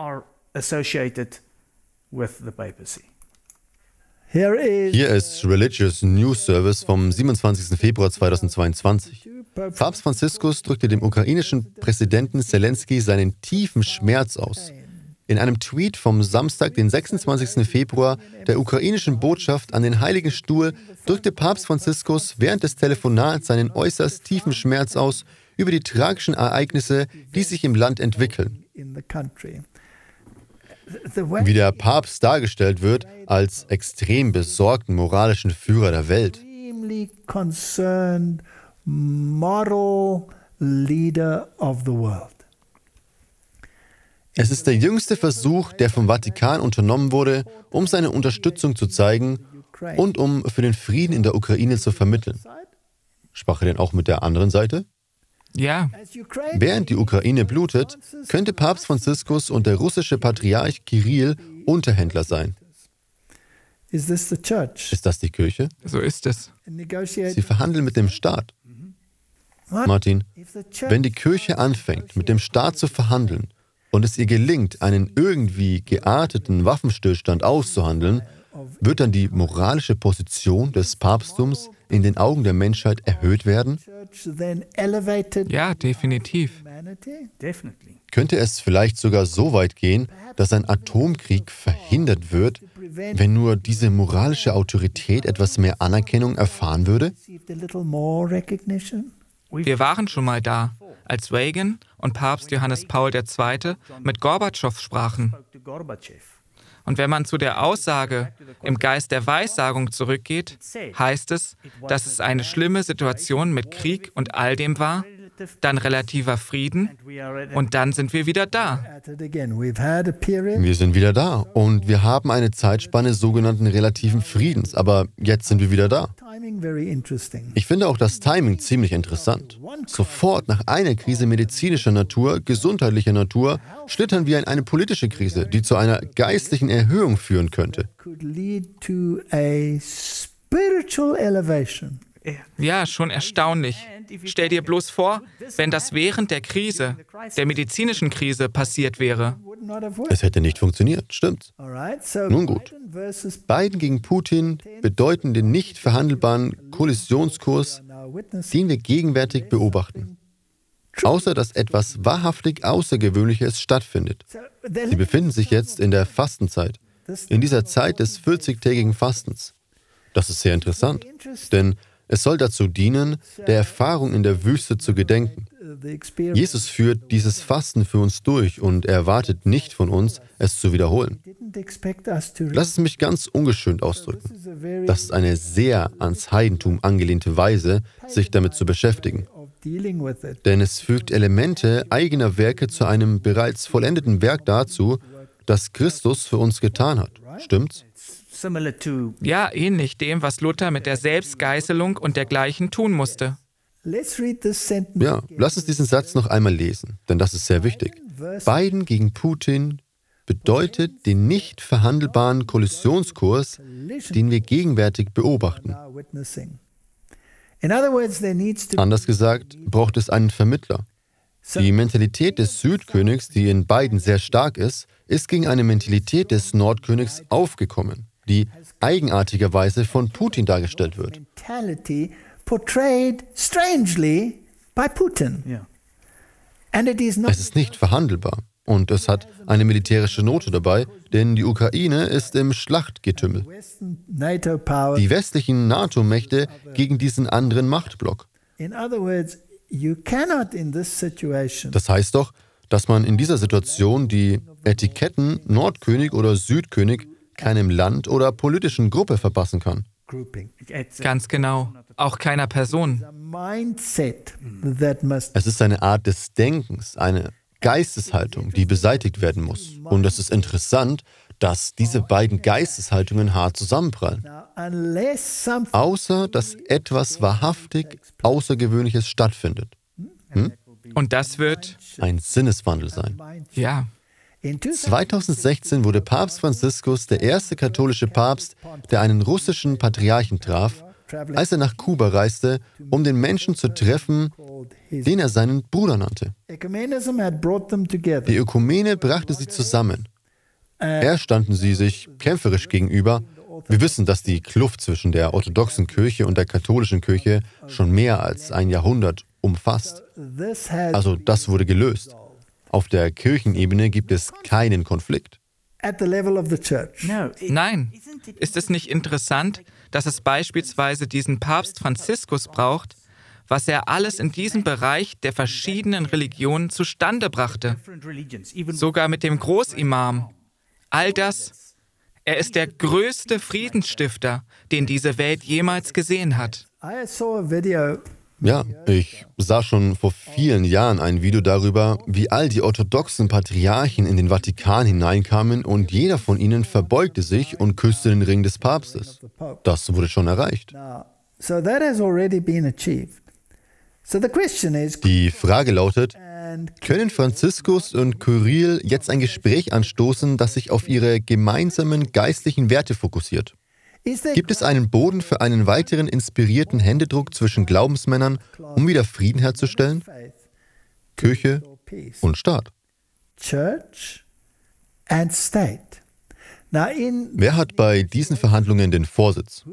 Hier ist Religious News Service vom 27. Februar 2022. Papst Franziskus drückte dem ukrainischen Präsidenten Zelensky seinen tiefen Schmerz aus. In einem Tweet vom Samstag, den 26. Februar, der ukrainischen Botschaft an den Heiligen Stuhl, drückte Papst Franziskus während des Telefonats seinen äußerst tiefen Schmerz aus über die tragischen Ereignisse, die sich im Land entwickeln. Wie der Papst dargestellt wird als extrem besorgten moralischen Führer der Welt. Es ist der jüngste Versuch, der vom Vatikan unternommen wurde, um seine Unterstützung zu zeigen und um für den Frieden in der Ukraine zu vermitteln. Sprach er denn auch mit der anderen Seite? Ja. Während die Ukraine blutet, könnte Papst Franziskus und der russische Patriarch Kirill Unterhändler sein. Ist das die Kirche? So ist es. Sie verhandeln mit dem Staat. Martin, wenn die Kirche anfängt, mit dem Staat zu verhandeln und es ihr gelingt, einen irgendwie gearteten Waffenstillstand auszuhandeln, wird dann die moralische Position des Papsttums in den Augen der Menschheit erhöht werden? Ja, definitiv. Könnte es vielleicht sogar so weit gehen, dass ein Atomkrieg verhindert wird, wenn nur diese moralische Autorität etwas mehr Anerkennung erfahren würde? Wir waren schon mal da, als Reagan und Papst Johannes Paul II. Mit Gorbatschow sprachen. Und wenn man zu der Aussage im Geist der Weissagung zurückgeht, heißt es, dass es eine schlimme Situation mit Krieg und all dem war, dann relativer Frieden und dann sind wir wieder da. Wir sind wieder da und wir haben eine Zeitspanne sogenannten relativen Friedens, aber jetzt sind wir wieder da. Ich finde auch das Timing ziemlich interessant. Sofort nach einer Krise medizinischer Natur, gesundheitlicher Natur, schlittern wir in eine politische Krise, die zu einer geistlichen Erhöhung führen könnte. Ja, schon erstaunlich. Stell dir bloß vor, wenn das während der Krise, der medizinischen Krise, passiert wäre. Es hätte nicht funktioniert, stimmt. Nun gut. Biden gegen Putin bedeuten den nicht verhandelbaren Kollisionskurs, den wir gegenwärtig beobachten. Außer dass etwas wahrhaftig Außergewöhnliches stattfindet. Sie befinden sich jetzt in der Fastenzeit, in dieser Zeit des 40-tägigen Fastens. Das ist sehr interessant, denn es soll dazu dienen, der Erfahrung in der Wüste zu gedenken. Jesus führt dieses Fasten für uns durch und er erwartet nicht von uns, es zu wiederholen. Lass es mich ganz ungeschönt ausdrücken. Das ist eine sehr ans Heidentum angelehnte Weise, sich damit zu beschäftigen. Denn es fügt Elemente eigener Werke zu einem bereits vollendeten Werk dazu, das Christus für uns getan hat. Stimmt's? Ja, ähnlich dem, was Luther mit der Selbstgeißelung und dergleichen tun musste. Ja, lass uns diesen Satz noch einmal lesen, denn das ist sehr wichtig. Biden gegen Putin bedeutet den nicht verhandelbaren Kollisionskurs, den wir gegenwärtig beobachten. Anders gesagt, braucht es einen Vermittler. Die Mentalität des Südkönigs, die in Biden sehr stark ist gegen eine Mentalität des Nordkönigs aufgekommen, die eigenartigerweise von Putin dargestellt wird. Es ist nicht verhandelbar und es hat eine militärische Note dabei, denn die Ukraine ist im Schlachtgetümmel. Die westlichen NATO-Mächte gegen diesen anderen Machtblock. Das heißt doch, dass man in dieser Situation die Etiketten Nordkönig oder Südkönig keinem Land oder politischen Gruppe verpassen kann. Ganz genau. Auch keiner Person. Es ist eine Art des Denkens, eine Geisteshaltung, die beseitigt werden muss. Und es ist interessant, dass diese beiden Geisteshaltungen hart zusammenprallen. Außer, dass etwas wahrhaftig Außergewöhnliches stattfindet. Und das wird ein Sinneswandel sein. Ja. 2016 wurde Papst Franziskus der erste katholische Papst, der einen russischen Patriarchen traf, als er nach Kuba reiste, um den Menschen zu treffen, den er seinen Bruder nannte. Die Ökumene brachte sie zusammen. Erst standen sie sich kämpferisch gegenüber. Wir wissen, dass die Kluft zwischen der orthodoxen Kirche und der katholischen Kirche schon mehr als ein Jahrhundert umfasst. Also das wurde gelöst. Auf der Kirchenebene gibt es keinen Konflikt. Nein, ist es nicht interessant, dass es beispielsweise diesen Papst Franziskus braucht, was er alles in diesem Bereich der verschiedenen Religionen zustande brachte? Sogar mit dem Großimam. All das, er ist der größte Friedensstifter, den diese Welt jemals gesehen hat. Ja, ich sah schon vor vielen Jahren ein Video darüber, wie all die orthodoxen Patriarchen in den Vatikan hineinkamen und jeder von ihnen verbeugte sich und küsste den Ring des Papstes. Das wurde schon erreicht. Die Frage lautet, können Franziskus und Kyrill jetzt ein Gespräch anstoßen, das sich auf ihre gemeinsamen geistlichen Werte fokussiert? Gibt es einen Boden für einen weiteren inspirierten Händedruck zwischen Glaubensmännern, um wieder Frieden herzustellen? Kirche und Staat. Wer hat bei diesen Verhandlungen den Vorsitz?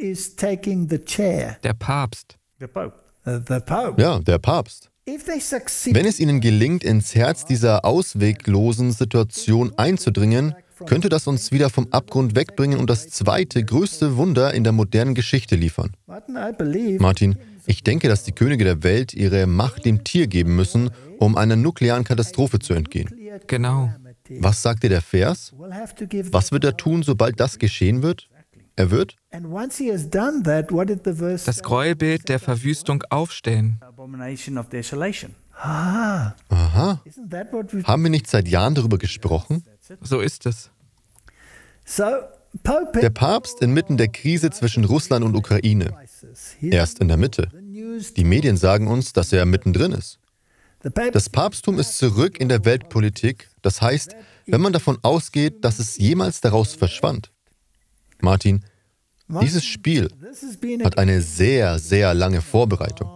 Der Papst. Ja, der Papst. Wenn es ihnen gelingt, ins Herz dieser ausweglosen Situation einzudringen, könnte das uns wieder vom Abgrund wegbringen und das zweite größte Wunder in der modernen Geschichte liefern. Martin, ich denke, dass die Könige der Welt ihre Macht dem Tier geben müssen, um einer nuklearen Katastrophe zu entgehen. Genau. Was sagt dir der Vers? Was wird er tun, sobald das geschehen wird? Er wird das Gräuelbild der Verwüstung aufstellen. Aha. Haben wir nicht seit Jahren darüber gesprochen? So ist es. Der Papst inmitten der Krise zwischen Russland und Ukraine. Er ist in der Mitte. Die Medien sagen uns, dass er mittendrin ist. Das Papsttum ist zurück in der Weltpolitik. Das heißt, wenn man davon ausgeht, dass es jemals daraus verschwand. Martin, dieses Spiel hat eine sehr, sehr lange Vorbereitung.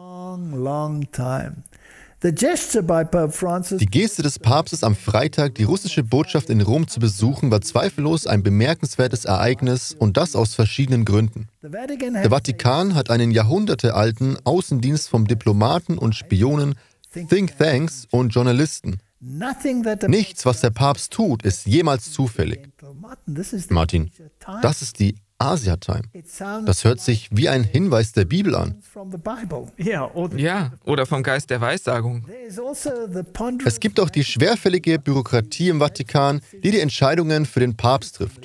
Die Geste des Papstes am Freitag, die russische Botschaft in Rom zu besuchen, war zweifellos ein bemerkenswertes Ereignis und das aus verschiedenen Gründen. Der Vatikan hat einen jahrhundertealten Außendienst von Diplomaten und Spionen, Thinktanks und Journalisten. Nichts, was der Papst tut, ist jemals zufällig. Martin, das ist die Asia-Time. Das hört sich wie ein Hinweis der Bibel an. Ja, oder vom Geist der Weissagung. Es gibt auch die schwerfällige Bürokratie im Vatikan, die die Entscheidungen für den Papst trifft.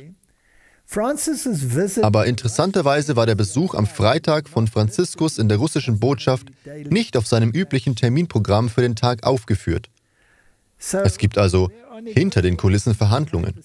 Aber interessanterweise war der Besuch am Freitag von Franziskus in der russischen Botschaft nicht auf seinem üblichen Terminprogramm für den Tag aufgeführt. Es gibt also hinter den Kulissen Verhandlungen.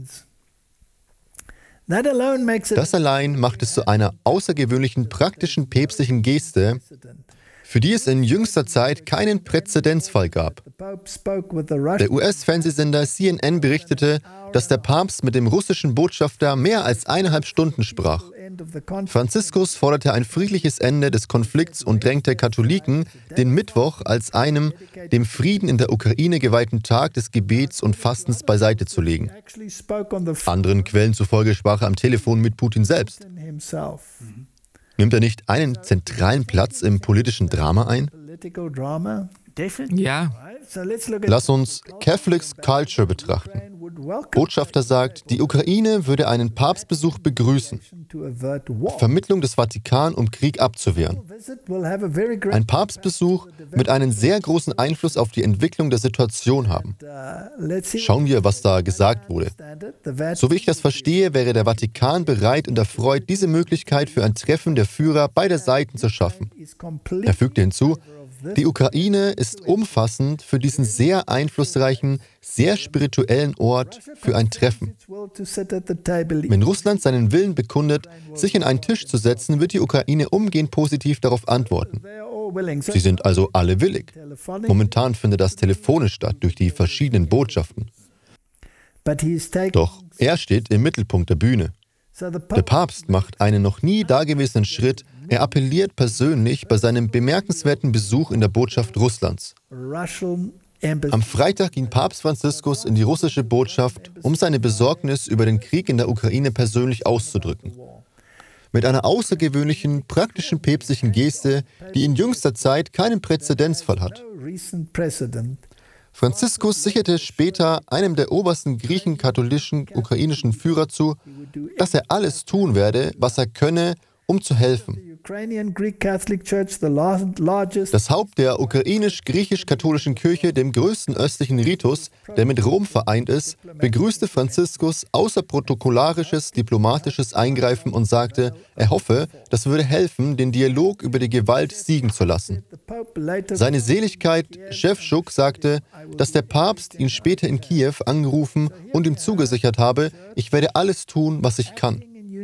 Das allein macht es zu einer außergewöhnlichen praktischen päpstlichen Geste, für die es in jüngster Zeit keinen Präzedenzfall gab. Der US-Fernsehsender CNN berichtete, dass der Papst mit dem russischen Botschafter mehr als 1,5 Stunden sprach. Franziskus forderte ein friedliches Ende des Konflikts und drängte Katholiken, den Mittwoch als einem dem Frieden in der Ukraine geweihten Tag des Gebets und Fastens beiseite zu legen. Anderen Quellen zufolge sprach er am Telefon mit Putin selbst. Nimmt er nicht einen zentralen Platz im politischen Drama ein? Ja. Lass uns Catholics Culture betrachten. Botschafter sagt, die Ukraine würde einen Papstbesuch begrüßen. Vermittlung des Vatikan, um Krieg abzuwehren. Ein Papstbesuch wird einen sehr großen Einfluss auf die Entwicklung der Situation haben. Schauen wir, was da gesagt wurde. So wie ich das verstehe, wäre der Vatikan bereit und erfreut, diese Möglichkeit für ein Treffen der Führer beider Seiten zu schaffen. Er fügte hinzu, die Ukraine ist umfassend für diesen sehr einflussreichen, sehr spirituellen Ort für ein Treffen. Wenn Russland seinen Willen bekundet, sich an einen Tisch zu setzen, wird die Ukraine umgehend positiv darauf antworten. Sie sind also alle willig. Momentan findet das telefonisch statt, durch die verschiedenen Botschaften. Doch er steht im Mittelpunkt der Bühne. Der Papst macht einen noch nie dagewesenen Schritt. Er appelliert persönlich bei seinem bemerkenswerten Besuch in der Botschaft Russlands. Am Freitag ging Papst Franziskus in die russische Botschaft, um seine Besorgnis über den Krieg in der Ukraine persönlich auszudrücken. Mit einer außergewöhnlichen, praktischen päpstlichen Geste, die in jüngster Zeit keinen Präzedenzfall hat. Franziskus sicherte später einem der obersten griechen-katholischen ukrainischen Führer zu, dass er alles tun werde, was er könne, um zu helfen. Das Haupt der ukrainisch-griechisch-katholischen Kirche, dem größten östlichen Ritus, der mit Rom vereint ist, begrüßte Franziskus außerprotokollarisches diplomatisches Eingreifen und sagte, er hoffe, das würde helfen, den Dialog über die Gewalt siegen zu lassen. Seine Seligkeit Schewtschuk sagte, dass der Papst ihn später in Kiew angerufen und ihm zugesichert habe, ich werde alles tun, was ich kann.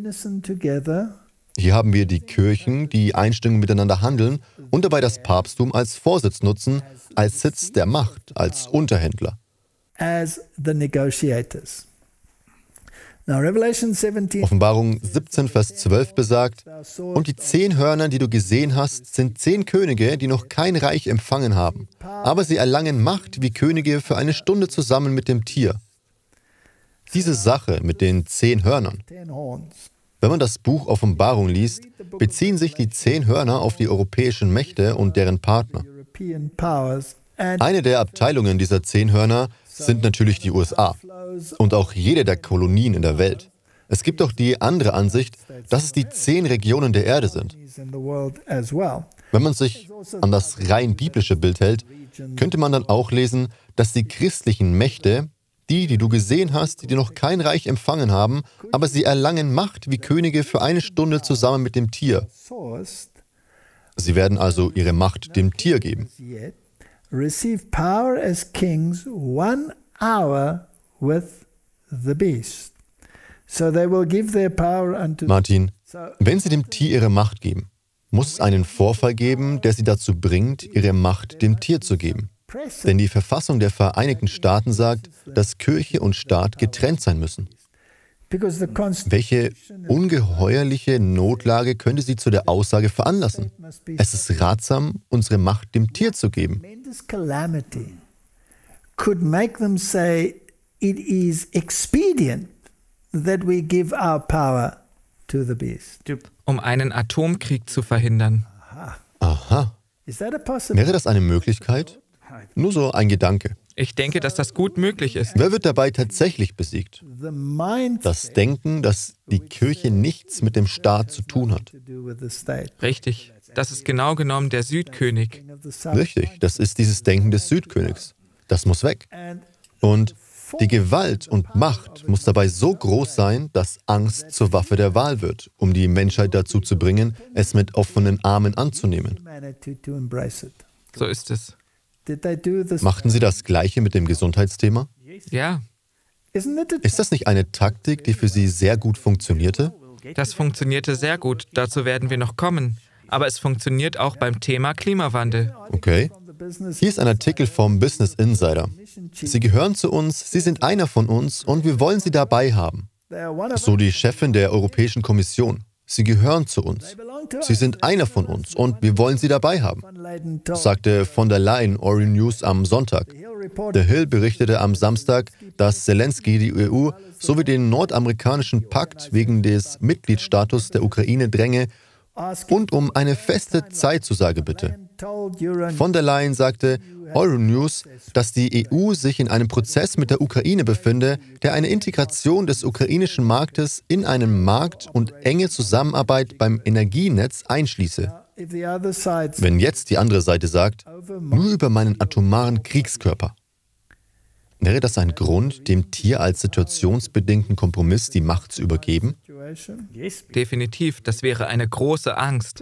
Hier haben wir die Kirchen, die einstimmig miteinander handeln und dabei das Papsttum als Vorsitz nutzen, als Sitz der Macht, als Unterhändler. Offenbarung 17, Vers 12 besagt, und die 10 Hörner, die du gesehen hast, sind 10 Könige, die noch kein Reich empfangen haben. Aber sie erlangen Macht wie Könige für eine Stunde zusammen mit dem Tier. Diese Sache mit den 10 Hörnern. Wenn man das Buch Offenbarung liest, beziehen sich die 10 Hörner auf die europäischen Mächte und deren Partner. Eine der Abteilungen dieser 10 Hörner sind natürlich die USA und auch jede der Kolonien in der Welt. Es gibt auch die andere Ansicht, dass es die 10 Regionen der Erde sind. Wenn man sich an das rein biblische Bild hält, könnte man dann auch lesen, dass die christlichen Mächte, Die du gesehen hast, die noch kein Reich empfangen haben, aber sie erlangen Macht wie Könige für 1 Stunde zusammen mit dem Tier. Sie werden also ihre Macht dem Tier geben. Receive power as kings 1 hour with the beast. So they will give their power unto. Martin, wenn sie dem Tier ihre Macht geben, muss es einen Vorfall geben, der sie dazu bringt, ihre Macht dem Tier zu geben. Denn die Verfassung der Vereinigten Staaten sagt, dass Kirche und Staat getrennt sein müssen. Welche ungeheuerliche Notlage könnte sie zu der Aussage veranlassen? Es ist ratsam, unsere Macht dem Tier zu geben. Could make them say it is expedient that we give our power to the beast. Um einen Atomkrieg zu verhindern. Aha. Wäre das eine Möglichkeit? Nur so ein Gedanke. Ich denke, dass das gut möglich ist. Wer wird dabei tatsächlich besiegt? Das Denken, dass die Kirche nichts mit dem Staat zu tun hat. Richtig. Das ist genau genommen der Südkönig. Richtig, das ist dieses Denken des Südkönigs. Das muss weg. Und die Gewalt und Macht muss dabei so groß sein, dass Angst zur Waffe der Wahl wird, um die Menschheit dazu zu bringen, es mit offenen Armen anzunehmen. So ist es. Machten Sie das Gleiche mit dem Gesundheitsthema? Ja. Ist das nicht eine Taktik, die für Sie sehr gut funktionierte? Das funktionierte sehr gut, dazu werden wir noch kommen. Aber es funktioniert auch beim Thema Klimawandel. Okay. Hier ist ein Artikel vom Business Insider. Sie gehören zu uns, Sie sind einer von uns und wir wollen Sie dabei haben. So die Chefin der Europäischen Kommission. Sie gehören zu uns. Sie sind einer von uns und wir wollen Sie dabei haben, sagte von der Leyen Euronews am Sonntag. The Hill berichtete am Samstag, dass Zelensky die EU sowie den nordamerikanischen Pakt wegen des Mitgliedsstatus der Ukraine dränge und um eine feste Zeitzusage bitte. Von der Leyen sagte Euronews, dass die EU sich in einem Prozess mit der Ukraine befinde, der eine Integration des ukrainischen Marktes in einen Markt und enge Zusammenarbeit beim Energienetz einschließe. Wenn jetzt die andere Seite sagt, nur über meinen atomaren Kriegskörper, wäre das ein Grund, dem Tier als situationsbedingten Kompromiss die Macht zu übergeben? Definitiv, das wäre eine große Angst.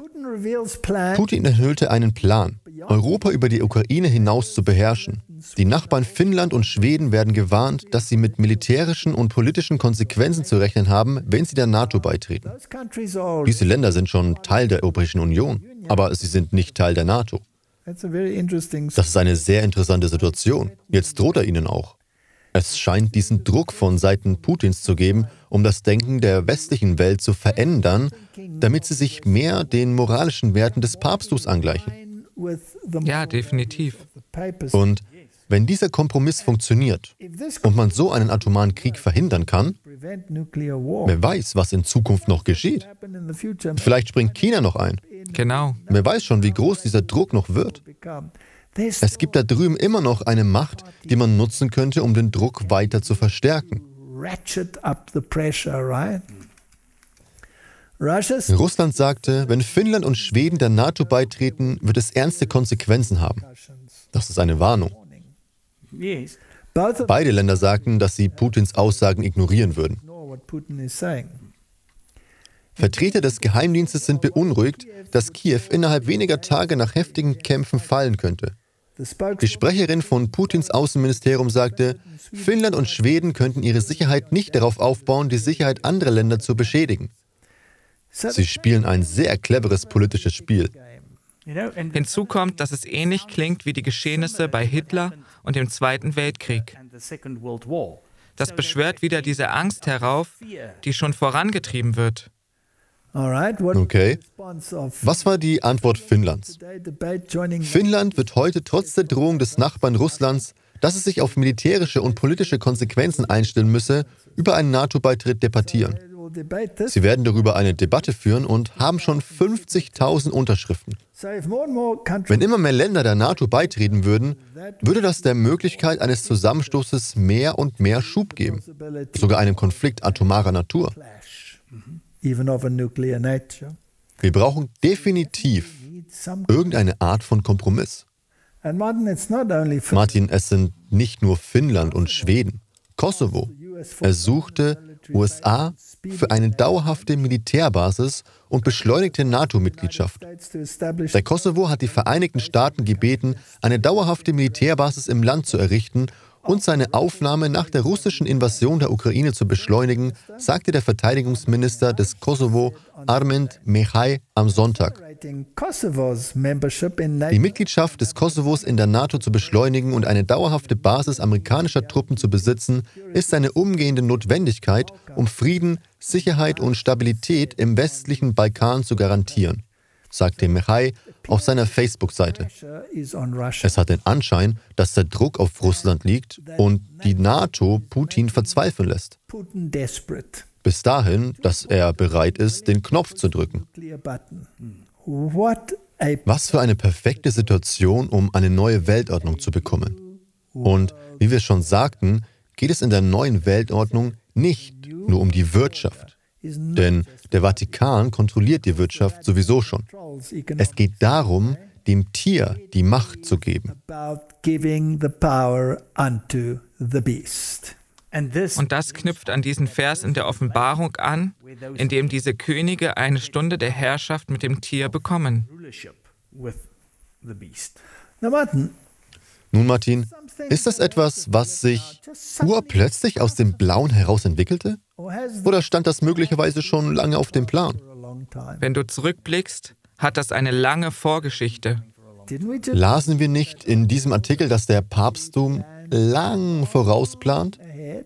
Putin enthüllte einen Plan, Europa über die Ukraine hinaus zu beherrschen. Die Nachbarn Finnland und Schweden werden gewarnt, dass sie mit militärischen und politischen Konsequenzen zu rechnen haben, wenn sie der NATO beitreten. Diese Länder sind schon Teil der Europäischen Union, aber sie sind nicht Teil der NATO. Das ist eine sehr interessante Situation. Jetzt droht er ihnen auch. Es scheint diesen Druck von Seiten Putins zu geben, um das Denken der westlichen Welt zu verändern, damit sie sich mehr den moralischen Werten des Papstus angleichen. Ja, definitiv. Und wenn dieser Kompromiss funktioniert und man so einen atomaren Krieg verhindern kann, wer weiß, was in Zukunft noch geschieht. Vielleicht springt China noch ein. Genau. Wer weiß schon, wie groß dieser Druck noch wird. Es gibt da drüben immer noch eine Macht, die man nutzen könnte, um den Druck weiter zu verstärken. Russland sagte, wenn Finnland und Schweden der NATO beitreten, wird es ernste Konsequenzen haben. Das ist eine Warnung. Beide Länder sagten, dass sie Putins Aussagen ignorieren würden. Vertreter des Geheimdienstes sind beunruhigt, dass Kiew innerhalb weniger Tage nach heftigen Kämpfen fallen könnte. Die Sprecherin von Putins Außenministerium sagte, Finnland und Schweden könnten ihre Sicherheit nicht darauf aufbauen, die Sicherheit anderer Länder zu beschädigen. Sie spielen ein sehr cleveres politisches Spiel. Hinzu kommt, dass es ähnlich klingt wie die Geschehnisse bei Hitler und dem Zweiten Weltkrieg. Das beschwört wieder diese Angst herauf, die schon vorangetrieben wird. Okay. Was war die Antwort Finnlands? Finnland wird heute trotz der Drohung des Nachbarn Russlands, dass es sich auf militärische und politische Konsequenzen einstellen müsse, über einen NATO-Beitritt debattieren. Sie werden darüber eine Debatte führen und haben schon 50.000 Unterschriften. Wenn immer mehr Länder der NATO beitreten würden, würde das der Möglichkeit eines Zusammenstoßes mehr und mehr Schub geben, sogar einem Konflikt atomarer Natur. Wir brauchen definitiv irgendeine Art von Kompromiss. Martin, es sind nicht nur Finnland und Schweden, Kosovo. Er suchte USA für eine dauerhafte Militärbasis und beschleunigte NATO-Mitgliedschaft. Der Kosovo hat die Vereinigten Staaten gebeten, eine dauerhafte Militärbasis im Land zu errichten und seine Aufnahme nach der russischen Invasion der Ukraine zu beschleunigen, sagte der Verteidigungsminister des Kosovo, Armend Mehai, am Sonntag. Die Mitgliedschaft des Kosovos in der NATO zu beschleunigen und eine dauerhafte Basis amerikanischer Truppen zu besitzen, ist eine umgehende Notwendigkeit, um Frieden, Sicherheit und Stabilität im westlichen Balkan zu garantieren, sagte Mehai auf seiner Facebook-Seite. Es hat den Anschein, dass der Druck auf Russland liegt und die NATO Putin verzweifeln lässt. Bis dahin, dass er bereit ist, den Knopf zu drücken. Was für eine perfekte Situation, um eine neue Weltordnung zu bekommen. Und wie wir schon sagten, geht es in der neuen Weltordnung nicht nur um die Wirtschaft. Denn der Vatikan kontrolliert die Wirtschaft sowieso schon. Es geht darum, dem Tier die Macht zu geben. Und das knüpft an diesen Vers in der Offenbarung an, in dem diese Könige eine Stunde der Herrschaft mit dem Tier bekommen. Nun, Martin, ist das etwas, was sich urplötzlich aus dem Blauen heraus entwickelte? Oder stand das möglicherweise schon lange auf dem Plan? Wenn du zurückblickst, hat das eine lange Vorgeschichte. Lasen wir nicht in diesem Artikel, dass der Papsttum lang vorausplant?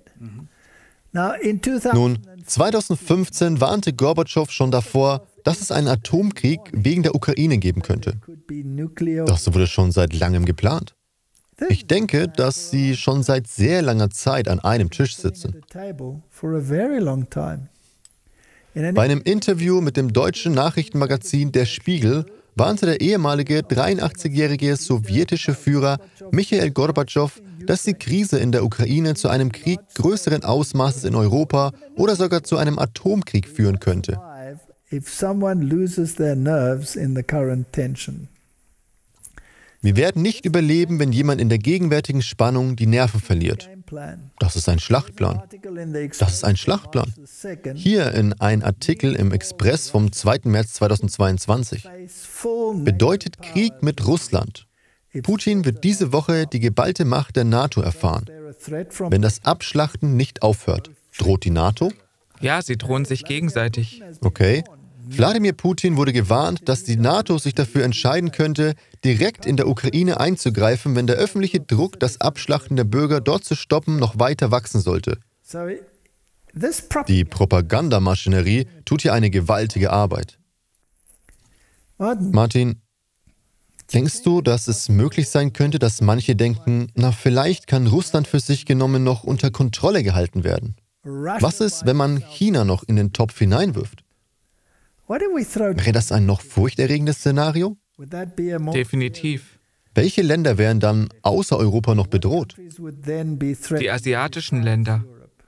Nun, 2015 warnte Gorbatschow schon davor, dass es einen Atomkrieg wegen der Ukraine geben könnte. Das wurde schon seit langem geplant. Ich denke, dass sie schon seit sehr langer Zeit an einem Tisch sitzen. Bei einem Interview mit dem deutschen Nachrichtenmagazin Der Spiegel warnte der ehemalige 83-jährige sowjetische Führer Michail Gorbatschow, dass die Krise in der Ukraine zu einem Krieg größeren Ausmaßes in Europa oder sogar zu einem Atomkrieg führen könnte. Wir werden nicht überleben, wenn jemand in der gegenwärtigen Spannung die Nerven verliert. Das ist ein Schlachtplan. Das ist ein Schlachtplan. Hier in ein Artikel im Express vom 2. März 2022. Bedeutet Krieg mit Russland. Putin wird diese Woche die geballte Macht der NATO erfahren. Wenn das Abschlachten nicht aufhört, droht die NATO? Ja, sie drohen sich gegenseitig. Okay. Wladimir Putin wurde gewarnt, dass die NATO sich dafür entscheiden könnte, direkt in der Ukraine einzugreifen, wenn der öffentliche Druck, das Abschlachten der Bürger dort zu stoppen, noch weiter wachsen sollte. Die Propagandamaschinerie tut hier eine gewaltige Arbeit. Martin, denkst du, dass es möglich sein könnte, dass manche denken, na, vielleicht kann Russland für sich genommen noch unter Kontrolle gehalten werden? Was ist, wenn man China noch in den Topf hineinwirft? Wäre das ein noch furchterregendes Szenario? Definitiv. Welche Länder wären dann außer Europa noch bedroht? Die asiatischen Länder.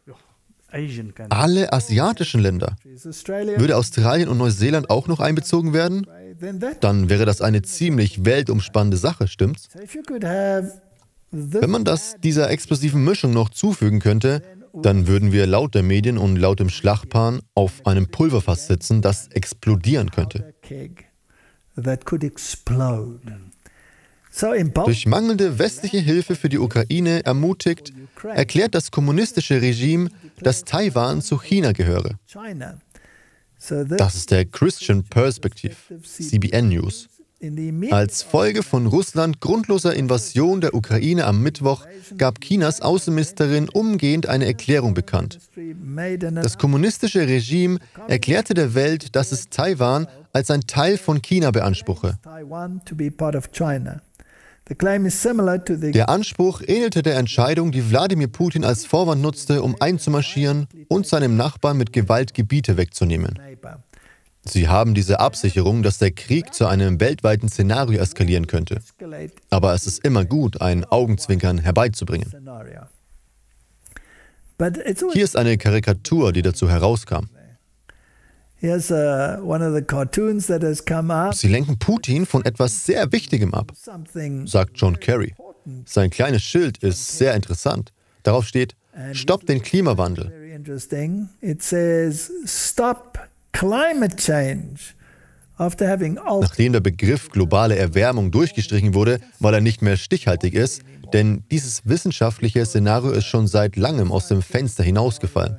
Alle asiatischen Länder? Würde Australien und Neuseeland auch noch einbezogen werden? Dann wäre das eine ziemlich weltumspannende Sache, stimmt's? Wenn man das dieser explosiven Mischung noch zufügen könnte, dann würden wir laut der Medien und laut dem Schlachtplan auf einem Pulverfass sitzen, das explodieren könnte. Durch mangelnde westliche Hilfe für die Ukraine ermutigt, erklärt das kommunistische Regime, dass Taiwan zu China gehöre. Das ist der Christian Perspective, CBN News. Als Folge von Russland grundloser Invasion der Ukraine am Mittwoch gab Chinas Außenministerin umgehend eine Erklärung bekannt. Das kommunistische Regime erklärte der Welt, dass es Taiwan als ein Teil von China beanspruche. Der Anspruch ähnelte der Entscheidung, die Wladimir Putin als Vorwand nutzte, um einzumarschieren und seinem Nachbarn mit Gewalt Gebiete wegzunehmen. Sie haben diese Absicherung, dass der Krieg zu einem weltweiten Szenario eskalieren könnte. Aber es ist immer gut, ein Augenzwinkern herbeizubringen. Hier ist eine Karikatur, die dazu herauskam. Sie lenken Putin von etwas sehr Wichtigem ab, sagt John Kerry. Sein kleines Schild ist sehr interessant. Darauf steht: Stoppt den Klimawandel. Nachdem der Begriff globale Erwärmung durchgestrichen wurde, weil er nicht mehr stichhaltig ist, denn dieses wissenschaftliche Szenario ist schon seit langem aus dem Fenster hinausgefallen.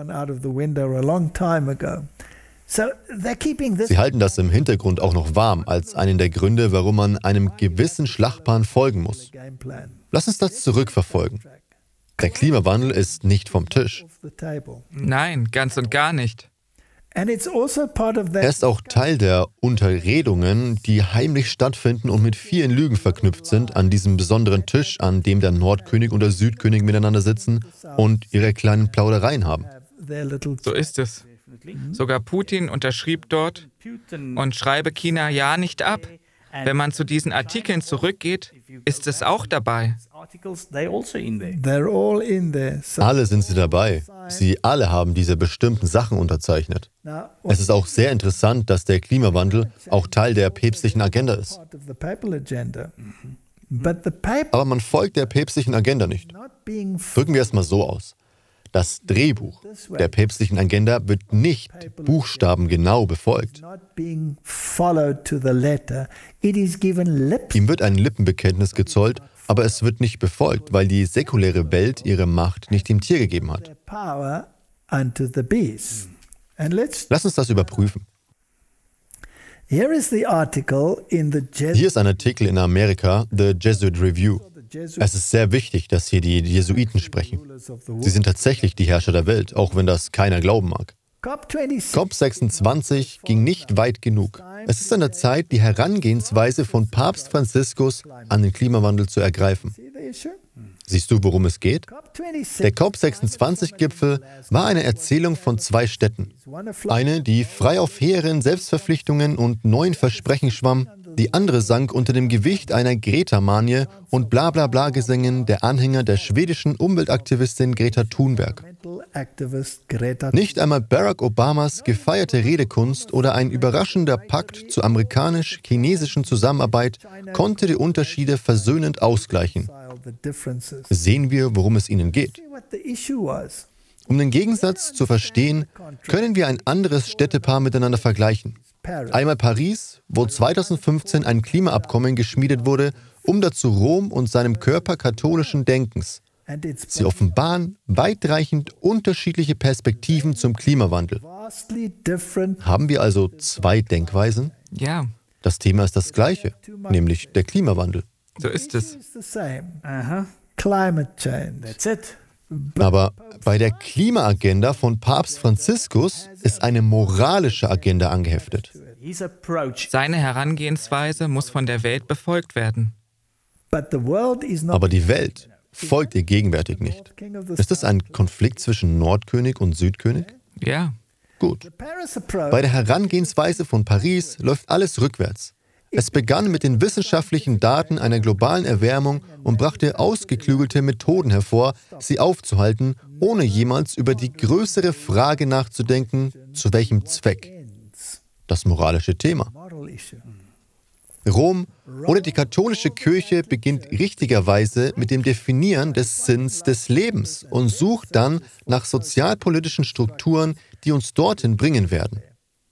Sie halten das im Hintergrund auch noch warm, als einen der Gründe, warum man einem gewissen Schlachtplan folgen muss. Lass uns das zurückverfolgen. Der Klimawandel ist nicht vom Tisch. Nein, ganz und gar nicht. Er ist auch Teil der Unterredungen, die heimlich stattfinden und mit vielen Lügen verknüpft sind, an diesem besonderen Tisch, an dem der Nordkönig und der Südkönig miteinander sitzen und ihre kleinen Plaudereien haben. So ist es. Sogar Putin unterschrieb dort und schreibe China ja nicht ab. Wenn man zu diesen Artikeln zurückgeht, ist es auch dabei. Alle sind sie dabei. Sie alle haben diese bestimmten Sachen unterzeichnet. Es ist auch sehr interessant, dass der Klimawandel auch Teil der päpstlichen Agenda ist. Aber man folgt der päpstlichen Agenda nicht. Drücken wir es mal so aus. Das Drehbuch der päpstlichen Agenda wird nicht buchstabengenau befolgt. Ihm wird ein Lippenbekenntnis gezollt, aber es wird nicht befolgt, weil die säkuläre Welt ihre Macht nicht dem Tier gegeben hat. Lass uns das überprüfen. Hier ist ein Artikel in Amerika, The Jesuit Review. Es ist sehr wichtig, dass hier die Jesuiten sprechen. Sie sind tatsächlich die Herrscher der Welt, auch wenn das keiner glauben mag. COP26 ging nicht weit genug. Es ist an der Zeit, die Herangehensweise von Papst Franziskus an den Klimawandel zu ergreifen. Siehst du, worum es geht? Der COP26-Gipfel war eine Erzählung von zwei Städten. Eine, die frei auf hehren Selbstverpflichtungen und neuen Versprechen schwamm, die andere sank unter dem Gewicht einer Greta-Manie und Blablabla-Gesängen der Anhänger der schwedischen Umweltaktivistin Greta Thunberg. Nicht einmal Barack Obamas gefeierte Redekunst oder ein überraschender Pakt zur amerikanisch-chinesischen Zusammenarbeit konnte die Unterschiede versöhnend ausgleichen. Sehen wir, worum es ihnen geht. Um den Gegensatz zu verstehen, können wir ein anderes Städtepaar miteinander vergleichen. Einmal Paris, wo 2015 ein Klimaabkommen geschmiedet wurde, um dazu Rom und seinem Körper katholischen Denkens. Sie offenbaren weitreichend unterschiedliche Perspektiven zum Klimawandel. Haben wir also zwei Denkweisen? Ja. Das Thema ist das gleiche, nämlich der Klimawandel. So ist es. Aber bei der Klimaagenda von Papst Franziskus ist eine moralische Agenda angeheftet. Seine Herangehensweise muss von der Welt befolgt werden. Aber die Welt folgt ihr gegenwärtig nicht. Ist das ein Konflikt zwischen Nordkönig und Südkönig? Ja. Gut. Bei der Herangehensweise von Paris läuft alles rückwärts. Es begann mit den wissenschaftlichen Daten einer globalen Erwärmung und brachte ausgeklügelte Methoden hervor, sie aufzuhalten, ohne jemals über die größere Frage nachzudenken, zu welchem Zweck? Das moralische Thema. Rom oder die katholische Kirche beginnt richtigerweise mit dem Definieren des Sinns des Lebens und sucht dann nach sozialpolitischen Strukturen, die uns dorthin bringen werden.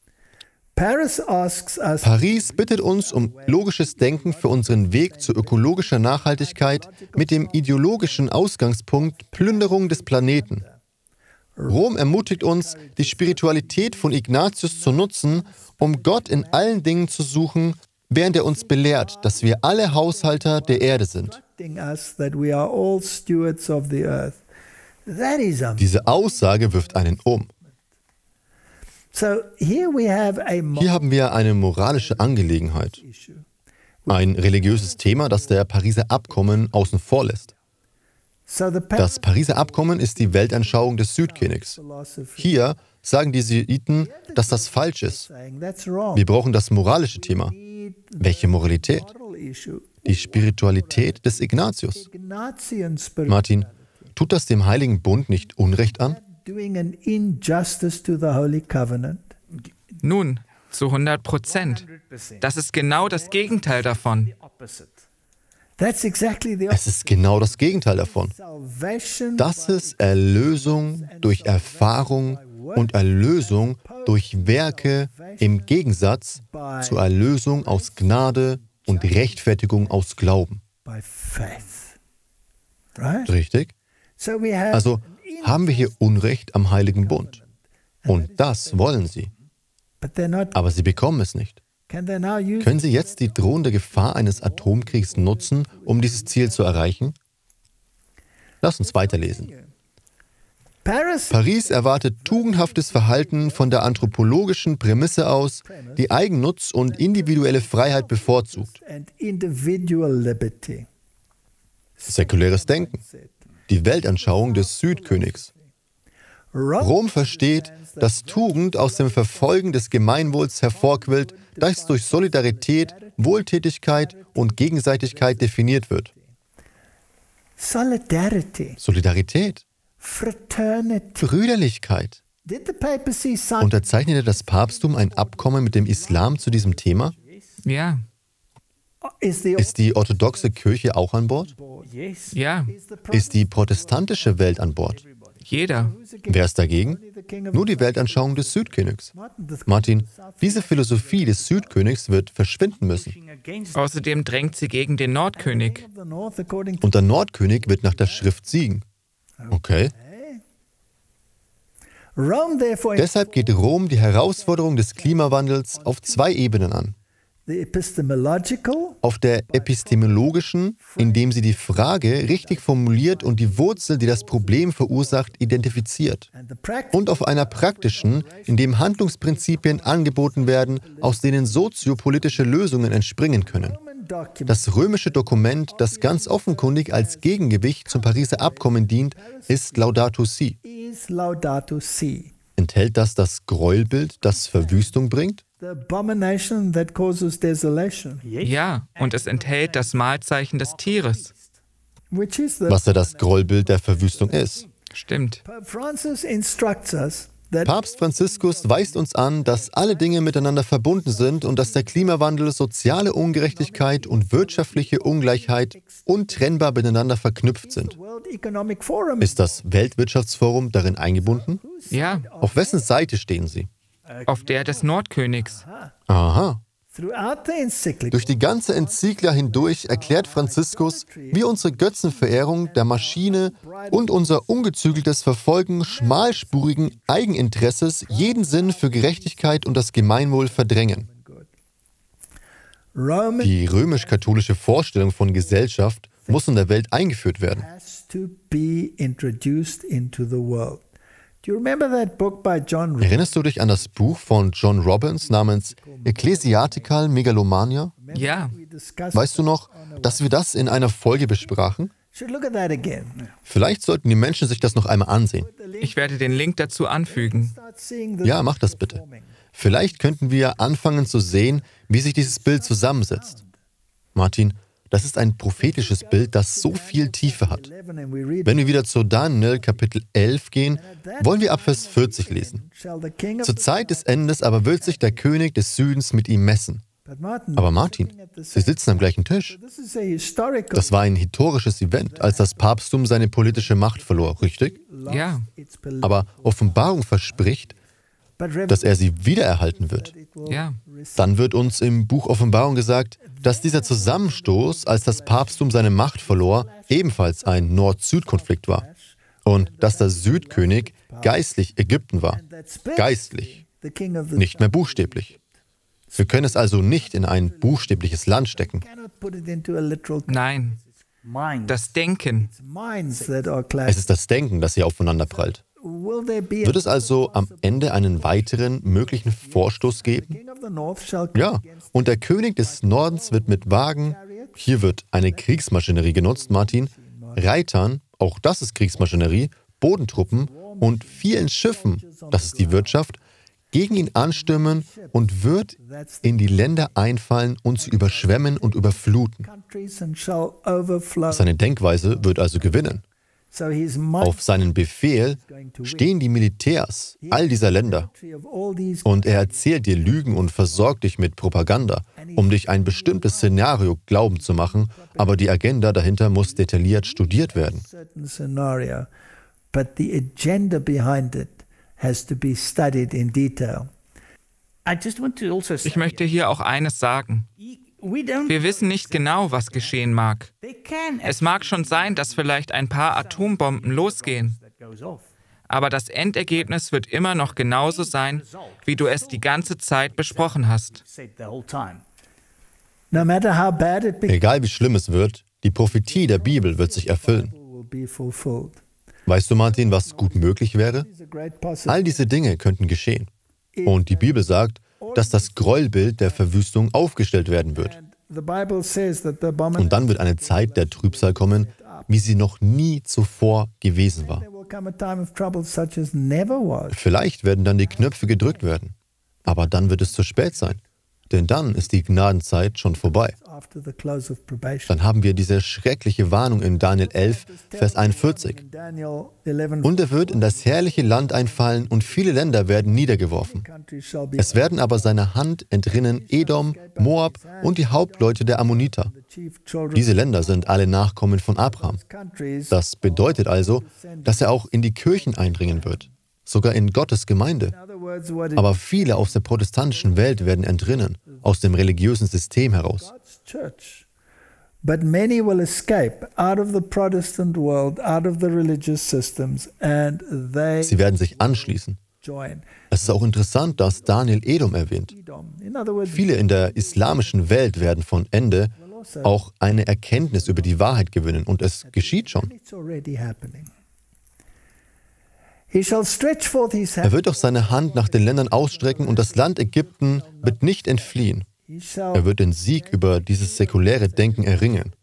Paris bittet uns um logisches Denken für unseren Weg zu ökologischer Nachhaltigkeit mit dem ideologischen Ausgangspunkt Plünderung des Planeten. Rom ermutigt uns, die Spiritualität von Ignatius zu nutzen, um Gott in allen Dingen zu suchen, während er uns belehrt, dass wir alle Haushalter der Erde sind. Diese Aussage wirft einen um. Hier haben wir eine moralische Angelegenheit, ein religiöses Thema, das der Pariser Abkommen außen vor lässt. Das Pariser Abkommen ist die Weltanschauung des Südkönigs. Hier sagen die Jesuiten, dass das falsch ist. Wir brauchen das moralische Thema. Welche Moralität? Die Spiritualität des Ignatius. Martin, tut das dem Heiligen Bund nicht Unrecht an? Nun, zu 100%. Das ist genau das Gegenteil davon. Es ist genau das Gegenteil davon. Das ist Erlösung durch Erfahrung und Erlösung durch Werke im Gegensatz zur Erlösung aus Gnade und Rechtfertigung aus Glauben. Richtig? Also haben wir hier Unrecht am Heiligen Bund. Und das wollen sie. Aber sie bekommen es nicht. Können Sie jetzt die drohende Gefahr eines Atomkriegs nutzen, um dieses Ziel zu erreichen? Lass uns weiterlesen. Paris erwartet tugendhaftes Verhalten von der anthropologischen Prämisse aus, die Eigennutz und individuelle Freiheit bevorzugt. Säkuläres Denken. Die Weltanschauung des Südkönigs. Rom versteht, dass Tugend aus dem Verfolgen des Gemeinwohls hervorquillt, das durch Solidarität, Wohltätigkeit und Gegenseitigkeit definiert wird. Solidarität. Brüderlichkeit. Unterzeichnete das Papsttum ein Abkommen mit dem Islam zu diesem Thema? Ja. Ist die orthodoxe Kirche auch an Bord? Ja. Ist die protestantische Welt an Bord? Jeder. Wer ist dagegen? Nur die Weltanschauung des Südkönigs. Martin, diese Philosophie des Südkönigs wird verschwinden müssen. Außerdem drängt sie gegen den Nordkönig. Und der Nordkönig wird nach der Schrift siegen. Okay. Deshalb geht Rom die Herausforderung des Klimawandels auf 2 Ebenen an. Auf der epistemologischen, indem sie die Frage richtig formuliert und die Wurzel, die das Problem verursacht, identifiziert. Und auf einer praktischen, indem Handlungsprinzipien angeboten werden, aus denen soziopolitische Lösungen entspringen können. Das römische Dokument, das ganz offenkundig als Gegengewicht zum Pariser Abkommen dient, ist Laudato Si. Enthält das Gräuelbild, das Verwüstung bringt? Ja, und es enthält das Mahlzeichen des Tieres. Was ja das Gräuelbild der Verwüstung ist. Stimmt. Papst Franziskus weist uns an, dass alle Dinge miteinander verbunden sind und dass der Klimawandel, soziale Ungerechtigkeit und wirtschaftliche Ungleichheit untrennbar miteinander verknüpft sind. Ist das Weltwirtschaftsforum darin eingebunden? Ja. Auf wessen Seite stehen Sie? Auf der des Nordkönigs. Aha. Durch die ganze Enzyklia hindurch erklärt Franziskus, wie unsere Götzenverehrung der Maschine und unser ungezügeltes Verfolgen schmalspurigen Eigeninteresses jeden Sinn für Gerechtigkeit und das Gemeinwohl verdrängen. Die römisch-katholische Vorstellung von Gesellschaft muss in der Welt eingeführt werden. Erinnerst du dich an das Buch von John Robbins namens Ecclesiastical Megalomania? Ja. Weißt du noch, dass wir das in einer Folge besprachen? Vielleicht sollten die Menschen sich das noch einmal ansehen. Ich werde den Link dazu anfügen. Ja, mach das bitte. Vielleicht könnten wir anfangen zu sehen, wie sich dieses Bild zusammensetzt. Martin, das ist ein prophetisches Bild, das so viel Tiefe hat. Wenn wir wieder zu Daniel Kapitel 11 gehen, wollen wir ab Vers 40 lesen. Zur Zeit des Endes aber wird sich der König des Südens mit ihm messen. Aber Martin, sie sitzen am gleichen Tisch. Das war ein historisches Event, als das Papsttum seine politische Macht verlor, richtig? Ja. Aber Offenbarung verspricht, dass er sie wiedererhalten wird. Ja. Dann wird uns im Buch Offenbarung gesagt, dass dieser Zusammenstoß, als das Papsttum seine Macht verlor, ebenfalls ein Nord-Süd-Konflikt war. Und dass der Südkönig geistlich Ägypten war. Geistlich, nicht mehr buchstäblich. Wir können es also nicht in ein buchstäbliches Land stecken. Nein. Das Denken. Es ist das Denken, das hier aufeinander prallt. Wird es also am Ende einen weiteren möglichen Vorstoß geben? Ja, und der König des Nordens wird mit Wagen, hier wird eine Kriegsmaschinerie genutzt, Martin, Reitern, auch das ist Kriegsmaschinerie, Bodentruppen und vielen Schiffen, das ist die Wirtschaft, gegen ihn anstürmen und wird in die Länder einfallen und sie überschwemmen und überfluten. Seine Denkweise wird also gewinnen. Auf seinen Befehl stehen die Militärs all dieser Länder. Und er erzählt dir Lügen und versorgt dich mit Propaganda, um dich ein bestimmtes Szenario glauben zu machen, aber die Agenda dahinter muss detailliert studiert werden. Ich möchte hier auch eines sagen. Wir wissen nicht genau, was geschehen mag. Es mag schon sein, dass vielleicht ein paar Atombomben losgehen. Aber das Endergebnis wird immer noch genauso sein, wie du es die ganze Zeit besprochen hast. Egal wie schlimm es wird, die Prophetie der Bibel wird sich erfüllen. Weißt du, Martin, was gut möglich wäre? All diese Dinge könnten geschehen. Und die Bibel sagt, dass das Gräuelbild der Verwüstung aufgestellt werden wird. Und dann wird eine Zeit der Trübsal kommen, wie sie noch nie zuvor gewesen war. Vielleicht werden dann die Knöpfe gedrückt werden, aber dann wird es zu spät sein. Denn dann ist die Gnadenzeit schon vorbei. Dann haben wir diese schreckliche Warnung in Daniel 11, Vers 41. Und er wird in das herrliche Land einfallen und viele Länder werden niedergeworfen. Es werden aber seiner Hand entrinnen Edom, Moab und die Hauptleute der Ammoniter. Diese Länder sind alle Nachkommen von Abraham. Das bedeutet also, dass er auch in die Kirchen eindringen wird. Sogar in Gottes Gemeinde. Aber viele aus der protestantischen Welt werden entrinnen, aus dem religiösen System heraus. But many will escape out of the Protestant world, out of the religious systems, and they Sie werden sich anschließen. Es ist auch interessant, dass Daniel Edom erwähnt. Viele in der islamischen Welt werden von Ende auch eine Erkenntnis über die Wahrheit gewinnen, und es geschieht schon. Er wird auch seine Hand nach den Ländern ausstrecken und das Land Ägypten wird nicht entfliehen. Er wird den Sieg über dieses säkuläre Denken erringen.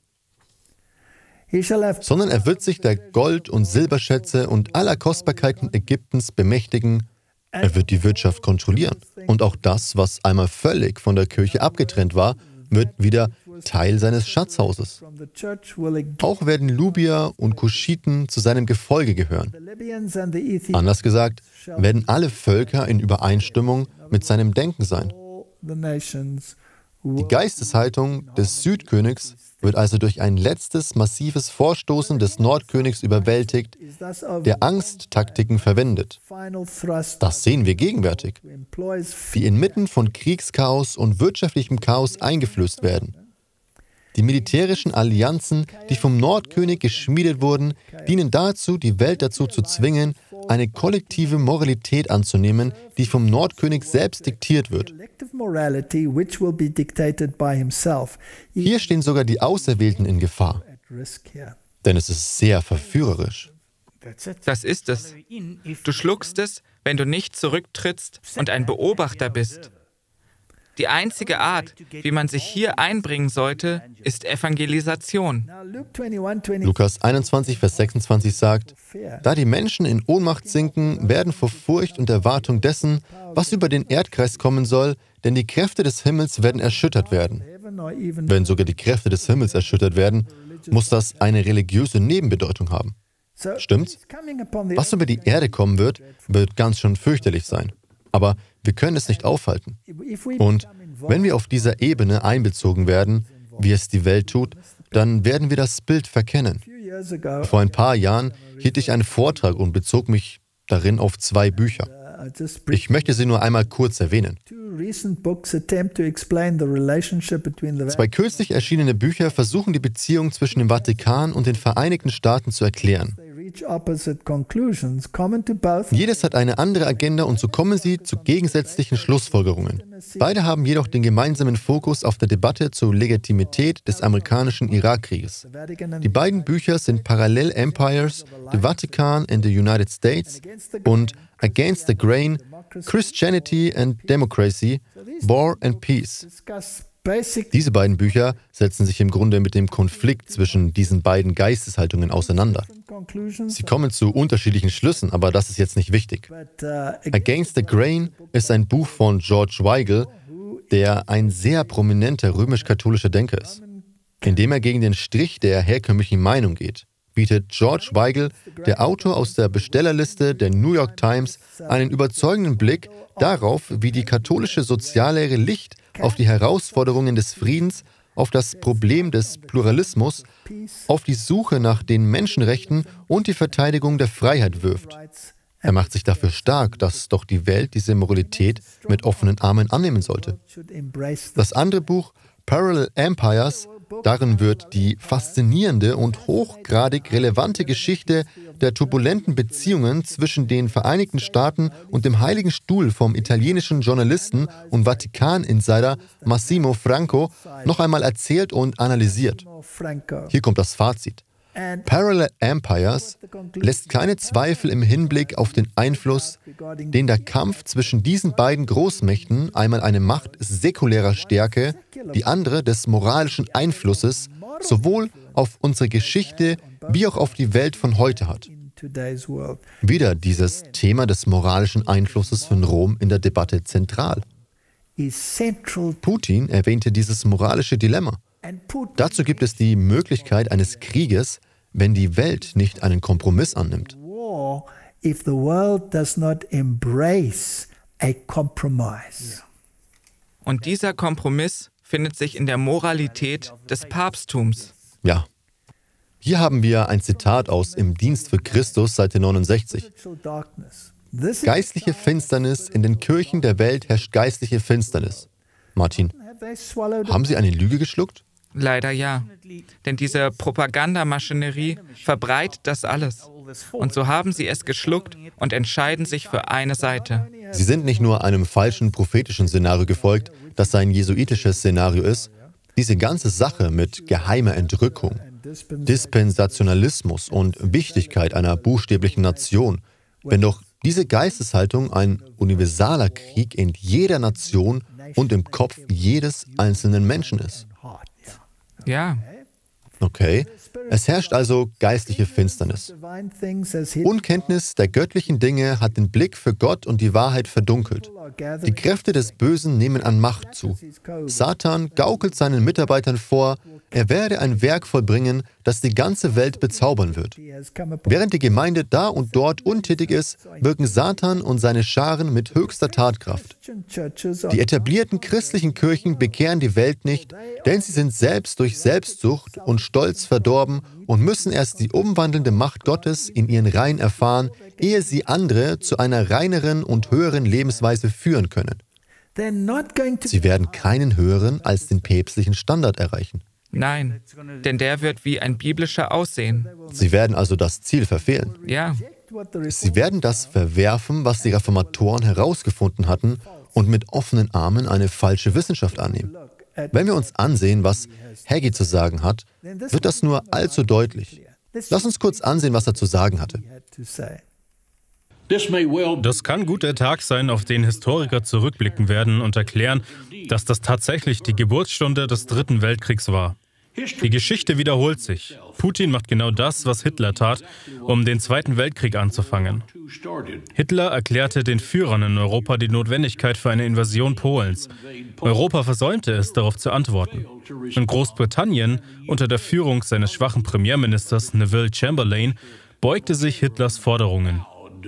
Sondern er wird sich der Gold- und Silberschätze und aller Kostbarkeiten Ägyptens bemächtigen. Er wird die Wirtschaft kontrollieren. Und auch das, was einmal völlig von der Kirche abgetrennt war, wird wieder Teil seines Schatzhauses. Auch werden Lubier und Kuschiten zu seinem Gefolge gehören. Anders gesagt, werden alle Völker in Übereinstimmung mit seinem Denken sein. Die Geisteshaltung des Südkönigs wird also durch ein letztes massives Vorstoßen des Nordkönigs überwältigt, der Angsttaktiken verwendet. Das sehen wir gegenwärtig, die inmitten von Kriegschaos und wirtschaftlichem Chaos eingeflößt werden. Die militärischen Allianzen, die vom Nordkönig geschmiedet wurden, dienen dazu, die Welt dazu zu zwingen, eine kollektive Moralität anzunehmen, die vom Nordkönig selbst diktiert wird. Hier stehen sogar die Auserwählten in Gefahr. Denn es ist sehr verführerisch. Das ist es. Du schluckst es, wenn du nicht zurücktrittst und ein Beobachter bist. Die einzige Art, wie man sich hier einbringen sollte, ist Evangelisation. Lukas 21, Vers 26 sagt, da die Menschen in Ohnmacht sinken, werden vor Furcht und Erwartung dessen, was über den Erdkreis kommen soll, denn die Kräfte des Himmels werden erschüttert werden. Wenn sogar die Kräfte des Himmels erschüttert werden, muss das eine religiöse Nebenbedeutung haben. Stimmt's? Was über die Erde kommen wird, wird ganz schön fürchterlich sein. Aber wir können es nicht aufhalten. Und wenn wir auf dieser Ebene einbezogen werden, wie es die Welt tut, dann werden wir das Bild verkennen. Vor ein paar Jahren hielt ich einen Vortrag und bezog mich darin auf 2 Bücher. Ich möchte sie nur einmal kurz erwähnen. 2 kürzlich erschienene Bücher versuchen die Beziehung zwischen dem Vatikan und den Vereinigten Staaten zu erklären. Jedes hat eine andere Agenda und so kommen sie zu gegensätzlichen Schlussfolgerungen. Beide haben jedoch den gemeinsamen Fokus auf der Debatte zur Legitimität des amerikanischen Irakkrieges. Die beiden Bücher sind Parallel Empires, The Vatican in the United States und Against the Grain, Christianity and Democracy, War and Peace. Diese beiden Bücher setzen sich im Grunde mit dem Konflikt zwischen diesen beiden Geisteshaltungen auseinander. Sie kommen zu unterschiedlichen Schlüssen, aber das ist jetzt nicht wichtig. Against the Grain ist ein Buch von George Weigel, der ein sehr prominenter römisch-katholischer Denker ist, indem er gegen den Strich der herkömmlichen Meinung geht, bietet George Weigel, der Autor aus der Bestellerliste der New York Times, einen überzeugenden Blick darauf, wie die katholische Soziallehre Licht auf die Herausforderungen des Friedens, auf das Problem des Pluralismus, auf die Suche nach den Menschenrechten und die Verteidigung der Freiheit wirft. Er macht sich dafür stark, dass doch die Welt diese Moralität mit offenen Armen annehmen sollte. Das andere Buch, Parallel Empires, darin wird die faszinierende und hochgradig relevante Geschichte der turbulenten Beziehungen zwischen den Vereinigten Staaten und dem Heiligen Stuhl vom italienischen Journalisten und Vatikan-Insider Massimo Franco noch einmal erzählt und analysiert. Hier kommt das Fazit. Parallel Empires lässt keine Zweifel im Hinblick auf den Einfluss, den der Kampf zwischen diesen beiden Großmächten, einmal eine Macht säkulärer Stärke, die andere des moralischen Einflusses, sowohl auf unsere Geschichte wie auch auf die Welt von heute hat. Wieder dieses Thema des moralischen Einflusses von Rom in der Debatte zentral. Putin erwähnte dieses moralische Dilemma. Dazu gibt es die Möglichkeit eines Krieges, wenn die Welt nicht einen Kompromiss annimmt. Und dieser Kompromiss findet sich in der Moralität des Papsttums. Ja. Hier haben wir ein Zitat aus Im Dienst für Christus, Seite 69. Geistliche Finsternis, in den Kirchen der Welt herrscht geistliche Finsternis. Martin, haben Sie eine Lüge geschluckt? Leider ja. Denn diese Propagandamaschinerie verbreitet das alles. Und so haben sie es geschluckt und entscheiden sich für eine Seite. Sie sind nicht nur einem falschen prophetischen Szenario gefolgt, das ein jesuitisches Szenario ist. Diese ganze Sache mit geheimer Entrückung, Dispensationalismus und Wichtigkeit einer buchstäblichen Nation, wenn doch diese Geisteshaltung ein universaler Krieg in jeder Nation und im Kopf jedes einzelnen Menschen ist. Ja. Okay, es herrscht also geistliche Finsternis. Unkenntnis der göttlichen Dinge hat den Blick für Gott und die Wahrheit verdunkelt. Die Kräfte des Bösen nehmen an Macht zu. Satan gaukelt seinen Mitarbeitern vor, er werde ein Werk vollbringen, das die ganze Welt bezaubern wird. Während die Gemeinde da und dort untätig ist, wirken Satan und seine Scharen mit höchster Tatkraft. Die etablierten christlichen Kirchen bekehren die Welt nicht, denn sie sind selbst durch Selbstsucht und Stolz verdorben und müssen erst die umwandelnde Macht Gottes in ihren Reihen erfahren, ehe sie andere zu einer reineren und höheren Lebensweise führen können. Sie werden keinen höheren als den päpstlichen Standard erreichen. Nein, denn der wird wie ein biblischer aussehen. Sie werden also das Ziel verfehlen. Ja. Sie werden das verwerfen, was die Reformatoren herausgefunden hatten und mit offenen Armen eine falsche Wissenschaft annehmen. Wenn wir uns ansehen, was Hagee zu sagen hat, wird das nur allzu deutlich. Lass uns kurz ansehen, was er zu sagen hatte. Das kann gut der Tag sein, auf den Historiker zurückblicken werden und erklären, dass das tatsächlich die Geburtsstunde des Dritten Weltkriegs war. Die Geschichte wiederholt sich. Putin macht genau das, was Hitler tat, um den Zweiten Weltkrieg anzufangen. Hitler erklärte den Führern in Europa die Notwendigkeit für eine Invasion Polens. Europa versäumte es, darauf zu antworten. In Großbritannien, unter der Führung seines schwachen Premierministers Neville Chamberlain, beugte sich Hitlers Forderungen.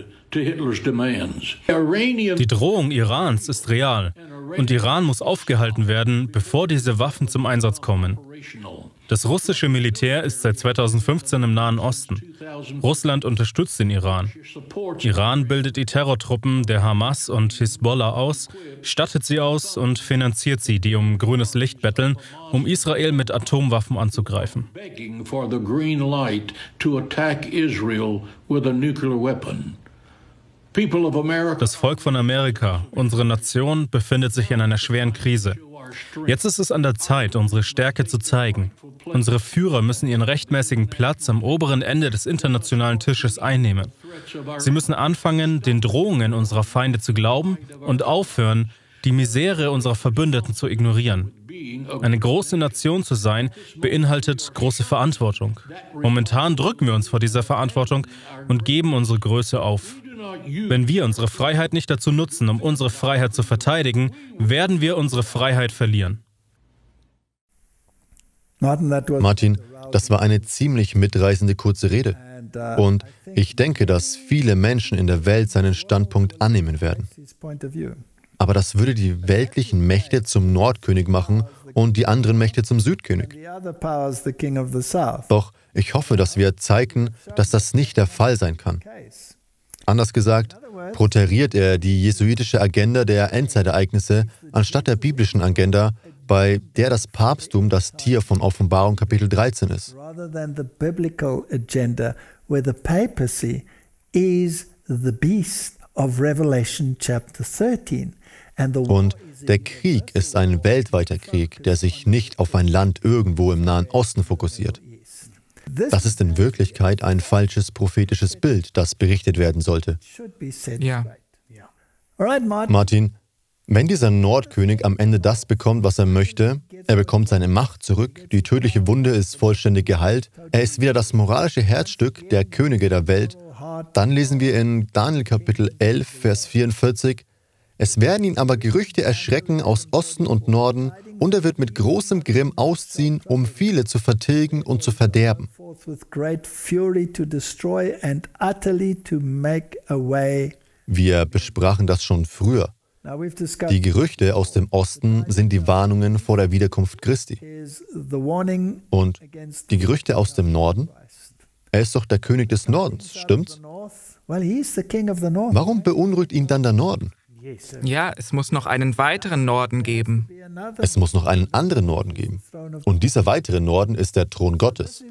Die Drohung Irans ist real und Iran muss aufgehalten werden, bevor diese Waffen zum Einsatz kommen. Das russische Militär ist seit 2015 im Nahen Osten. Russland unterstützt den Iran. Iran bildet die Terrortruppen der Hamas und Hisbollah aus, stattet sie aus und finanziert sie, die um grünes Licht betteln, um Israel mit Atomwaffen anzugreifen. Das Volk von Amerika, unsere Nation, befindet sich in einer schweren Krise. Jetzt ist es an der Zeit, unsere Stärke zu zeigen. Unsere Führer müssen ihren rechtmäßigen Platz am oberen Ende des internationalen Tisches einnehmen. Sie müssen anfangen, den Drohungen unserer Feinde zu glauben und aufhören, die Misere unserer Verbündeten zu ignorieren. Eine große Nation zu sein, beinhaltet große Verantwortung. Momentan drücken wir uns vor dieser Verantwortung und geben unsere Größe auf. Wenn wir unsere Freiheit nicht dazu nutzen, um unsere Freiheit zu verteidigen, werden wir unsere Freiheit verlieren. Martin, das war eine ziemlich mitreißende kurze Rede. Und ich denke, dass viele Menschen in der Welt seinen Standpunkt annehmen werden. Aber das würde die weltlichen Mächte zum Nordkönig machen und die anderen Mächte zum Südkönig. Doch ich hoffe, dass wir zeigen, dass das nicht der Fall sein kann. Anders gesagt, proteriert er die jesuitische Agenda der Endzeitereignisse anstatt der biblischen Agenda, bei der das Papsttum das Tier von Offenbarung Kapitel 13 ist. Und der Krieg ist ein weltweiter Krieg, der sich nicht auf ein Land irgendwo im Nahen Osten fokussiert. Das ist in Wirklichkeit ein falsches prophetisches Bild, das berichtet werden sollte. Ja. Martin, wenn dieser Nordkönig am Ende das bekommt, was er möchte, er bekommt seine Macht zurück, die tödliche Wunde ist vollständig geheilt, er ist wieder das moralische Herzstück der Könige der Welt, dann lesen wir in Daniel Kapitel 11, Vers 44, es werden ihn aber Gerüchte erschrecken aus Osten und Norden, und er wird mit großem Grimm ausziehen, um viele zu vertilgen und zu verderben. Wir besprachen das schon früher. Die Gerüchte aus dem Osten sind die Warnungen vor der Wiederkunft Christi. Und die Gerüchte aus dem Norden? Er ist doch der König des Nordens, stimmt's? Warum beunruhigt ihn dann der Norden? Ja, es muss noch einen weiteren Norden geben. Es muss noch einen anderen Norden geben. Und dieser weitere Norden ist der Thron Gottes.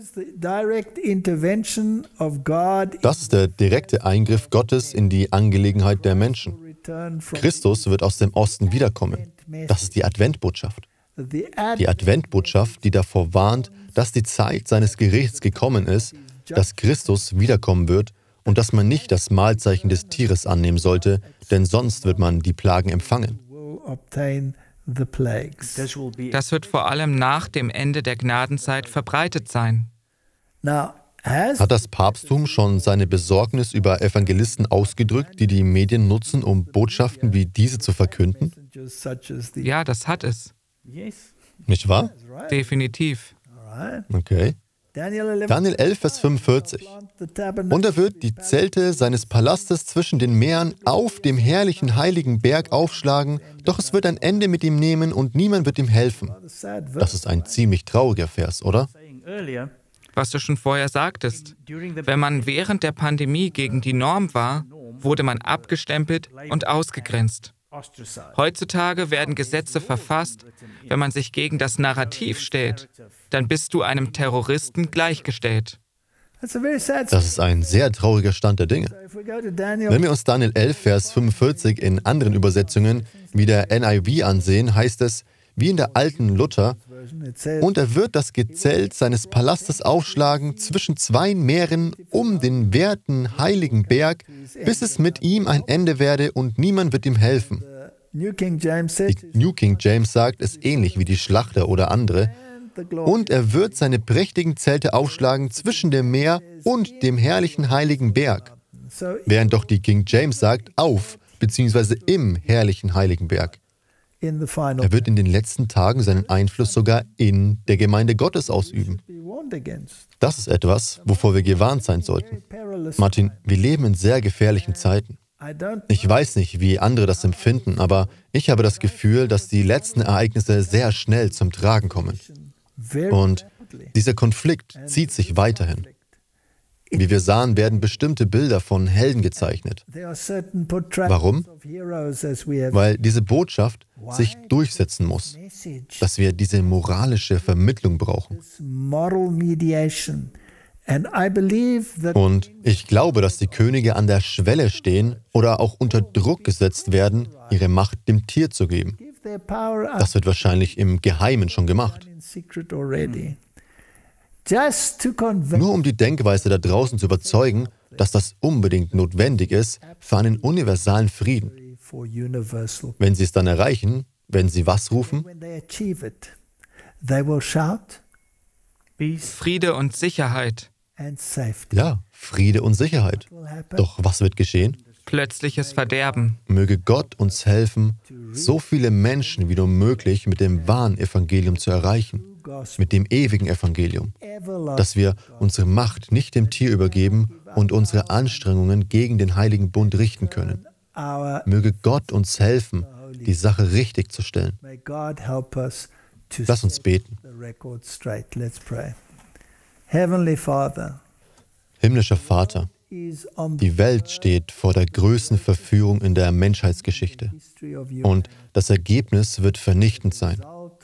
Das ist der direkte Eingriff Gottes in die Angelegenheit der Menschen. Christus wird aus dem Osten wiederkommen. Das ist die Adventbotschaft. Die Adventbotschaft, die davor warnt, dass die Zeit seines Gerichts gekommen ist, dass Christus wiederkommen wird und dass man nicht das Mahlzeichen des Tieres annehmen sollte, denn sonst wird man die Plagen empfangen. Das wird vor allem nach dem Ende der Gnadenzeit verbreitet sein. Hat das Papsttum schon seine Besorgnis über Evangelisten ausgedrückt, die die Medien nutzen, um Botschaften wie diese zu verkünden? Ja, das hat es. Nicht wahr? Definitiv. Okay. Daniel 11, Vers 45. Und er wird die Zelte seines Palastes zwischen den Meeren auf dem herrlichen heiligen Berg aufschlagen, doch es wird ein Ende mit ihm nehmen und niemand wird ihm helfen. Das ist ein ziemlich trauriger Vers, oder? Was du schon vorher sagtest. Wenn man während der Pandemie gegen die Norm war, wurde man abgestempelt und ausgegrenzt. Heutzutage werden Gesetze verfasst, wenn man sich gegen das Narrativ stellt, dann bist du einem Terroristen gleichgestellt. Das ist ein sehr trauriger Stand der Dinge. Wenn wir uns Daniel 11, Vers 45 in anderen Übersetzungen wie der NIV ansehen, heißt es, wie in der alten Luther, und er wird das Gezelt seines Palastes aufschlagen zwischen zwei Meeren um den werten heiligen Berg, bis es mit ihm ein Ende werde und niemand wird ihm helfen. Die New King James sagt es ähnlich wie die Schlachter oder andere. Und er wird seine prächtigen Zelte aufschlagen zwischen dem Meer und dem herrlichen heiligen Berg. Während doch die King James sagt auf, beziehungsweise im herrlichen heiligen Berg. Er wird in den letzten Tagen seinen Einfluss sogar in der Gemeinde Gottes ausüben. Das ist etwas, wovor wir gewarnt sein sollten. Martin, wir leben in sehr gefährlichen Zeiten. Ich weiß nicht, wie andere das empfinden, aber ich habe das Gefühl, dass die letzten Ereignisse sehr schnell zum Tragen kommen. Und dieser Konflikt zieht sich weiterhin. Wie wir sahen, werden bestimmte Bilder von Helden gezeichnet. Warum? Weil diese Botschaft sich durchsetzen muss, dass wir diese moralische Vermittlung brauchen. Und ich glaube, dass die Könige an der Schwelle stehen oder auch unter Druck gesetzt werden, ihre Macht dem Tier zu geben. Das wird wahrscheinlich im Geheimen schon gemacht. Nur um die Denkweise da draußen zu überzeugen, dass das unbedingt notwendig ist für einen universalen Frieden. Wenn sie es dann erreichen, werden sie was rufen? Friede und Sicherheit. Ja, Friede und Sicherheit. Doch was wird geschehen? Plötzliches Verderben. Möge Gott uns helfen, so viele Menschen wie nur möglich mit dem wahren Evangelium zu erreichen. mit dem ewigen Evangelium, dass wir unsere Macht nicht dem Tier übergeben und unsere Anstrengungen gegen den Heiligen Bund richten können. Möge Gott uns helfen, die Sache richtig zu stellen. Lass uns beten. Himmlischer Vater, die Welt steht vor der größten Verführung in der Menschheitsgeschichte und das Ergebnis wird vernichtend sein.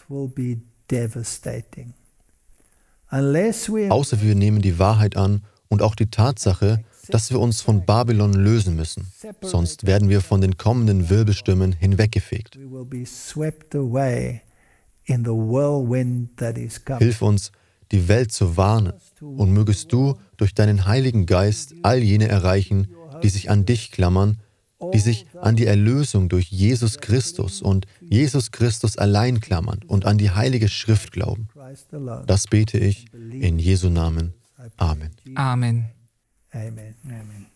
Außer wir nehmen die Wahrheit an und auch die Tatsache, dass wir uns von Babylon lösen müssen, sonst werden wir von den kommenden Wirbelstimmen hinweggefegt. Hilf uns, die Welt zu warnen, und mögest du durch deinen Heiligen Geist all jene erreichen, die sich an dich klammern, die sich an die Erlösung durch Jesus Christus und Jesus Christus allein klammern und an die Heilige Schrift glauben. Das bete ich in Jesu Namen. Amen. Amen. Amen. Amen.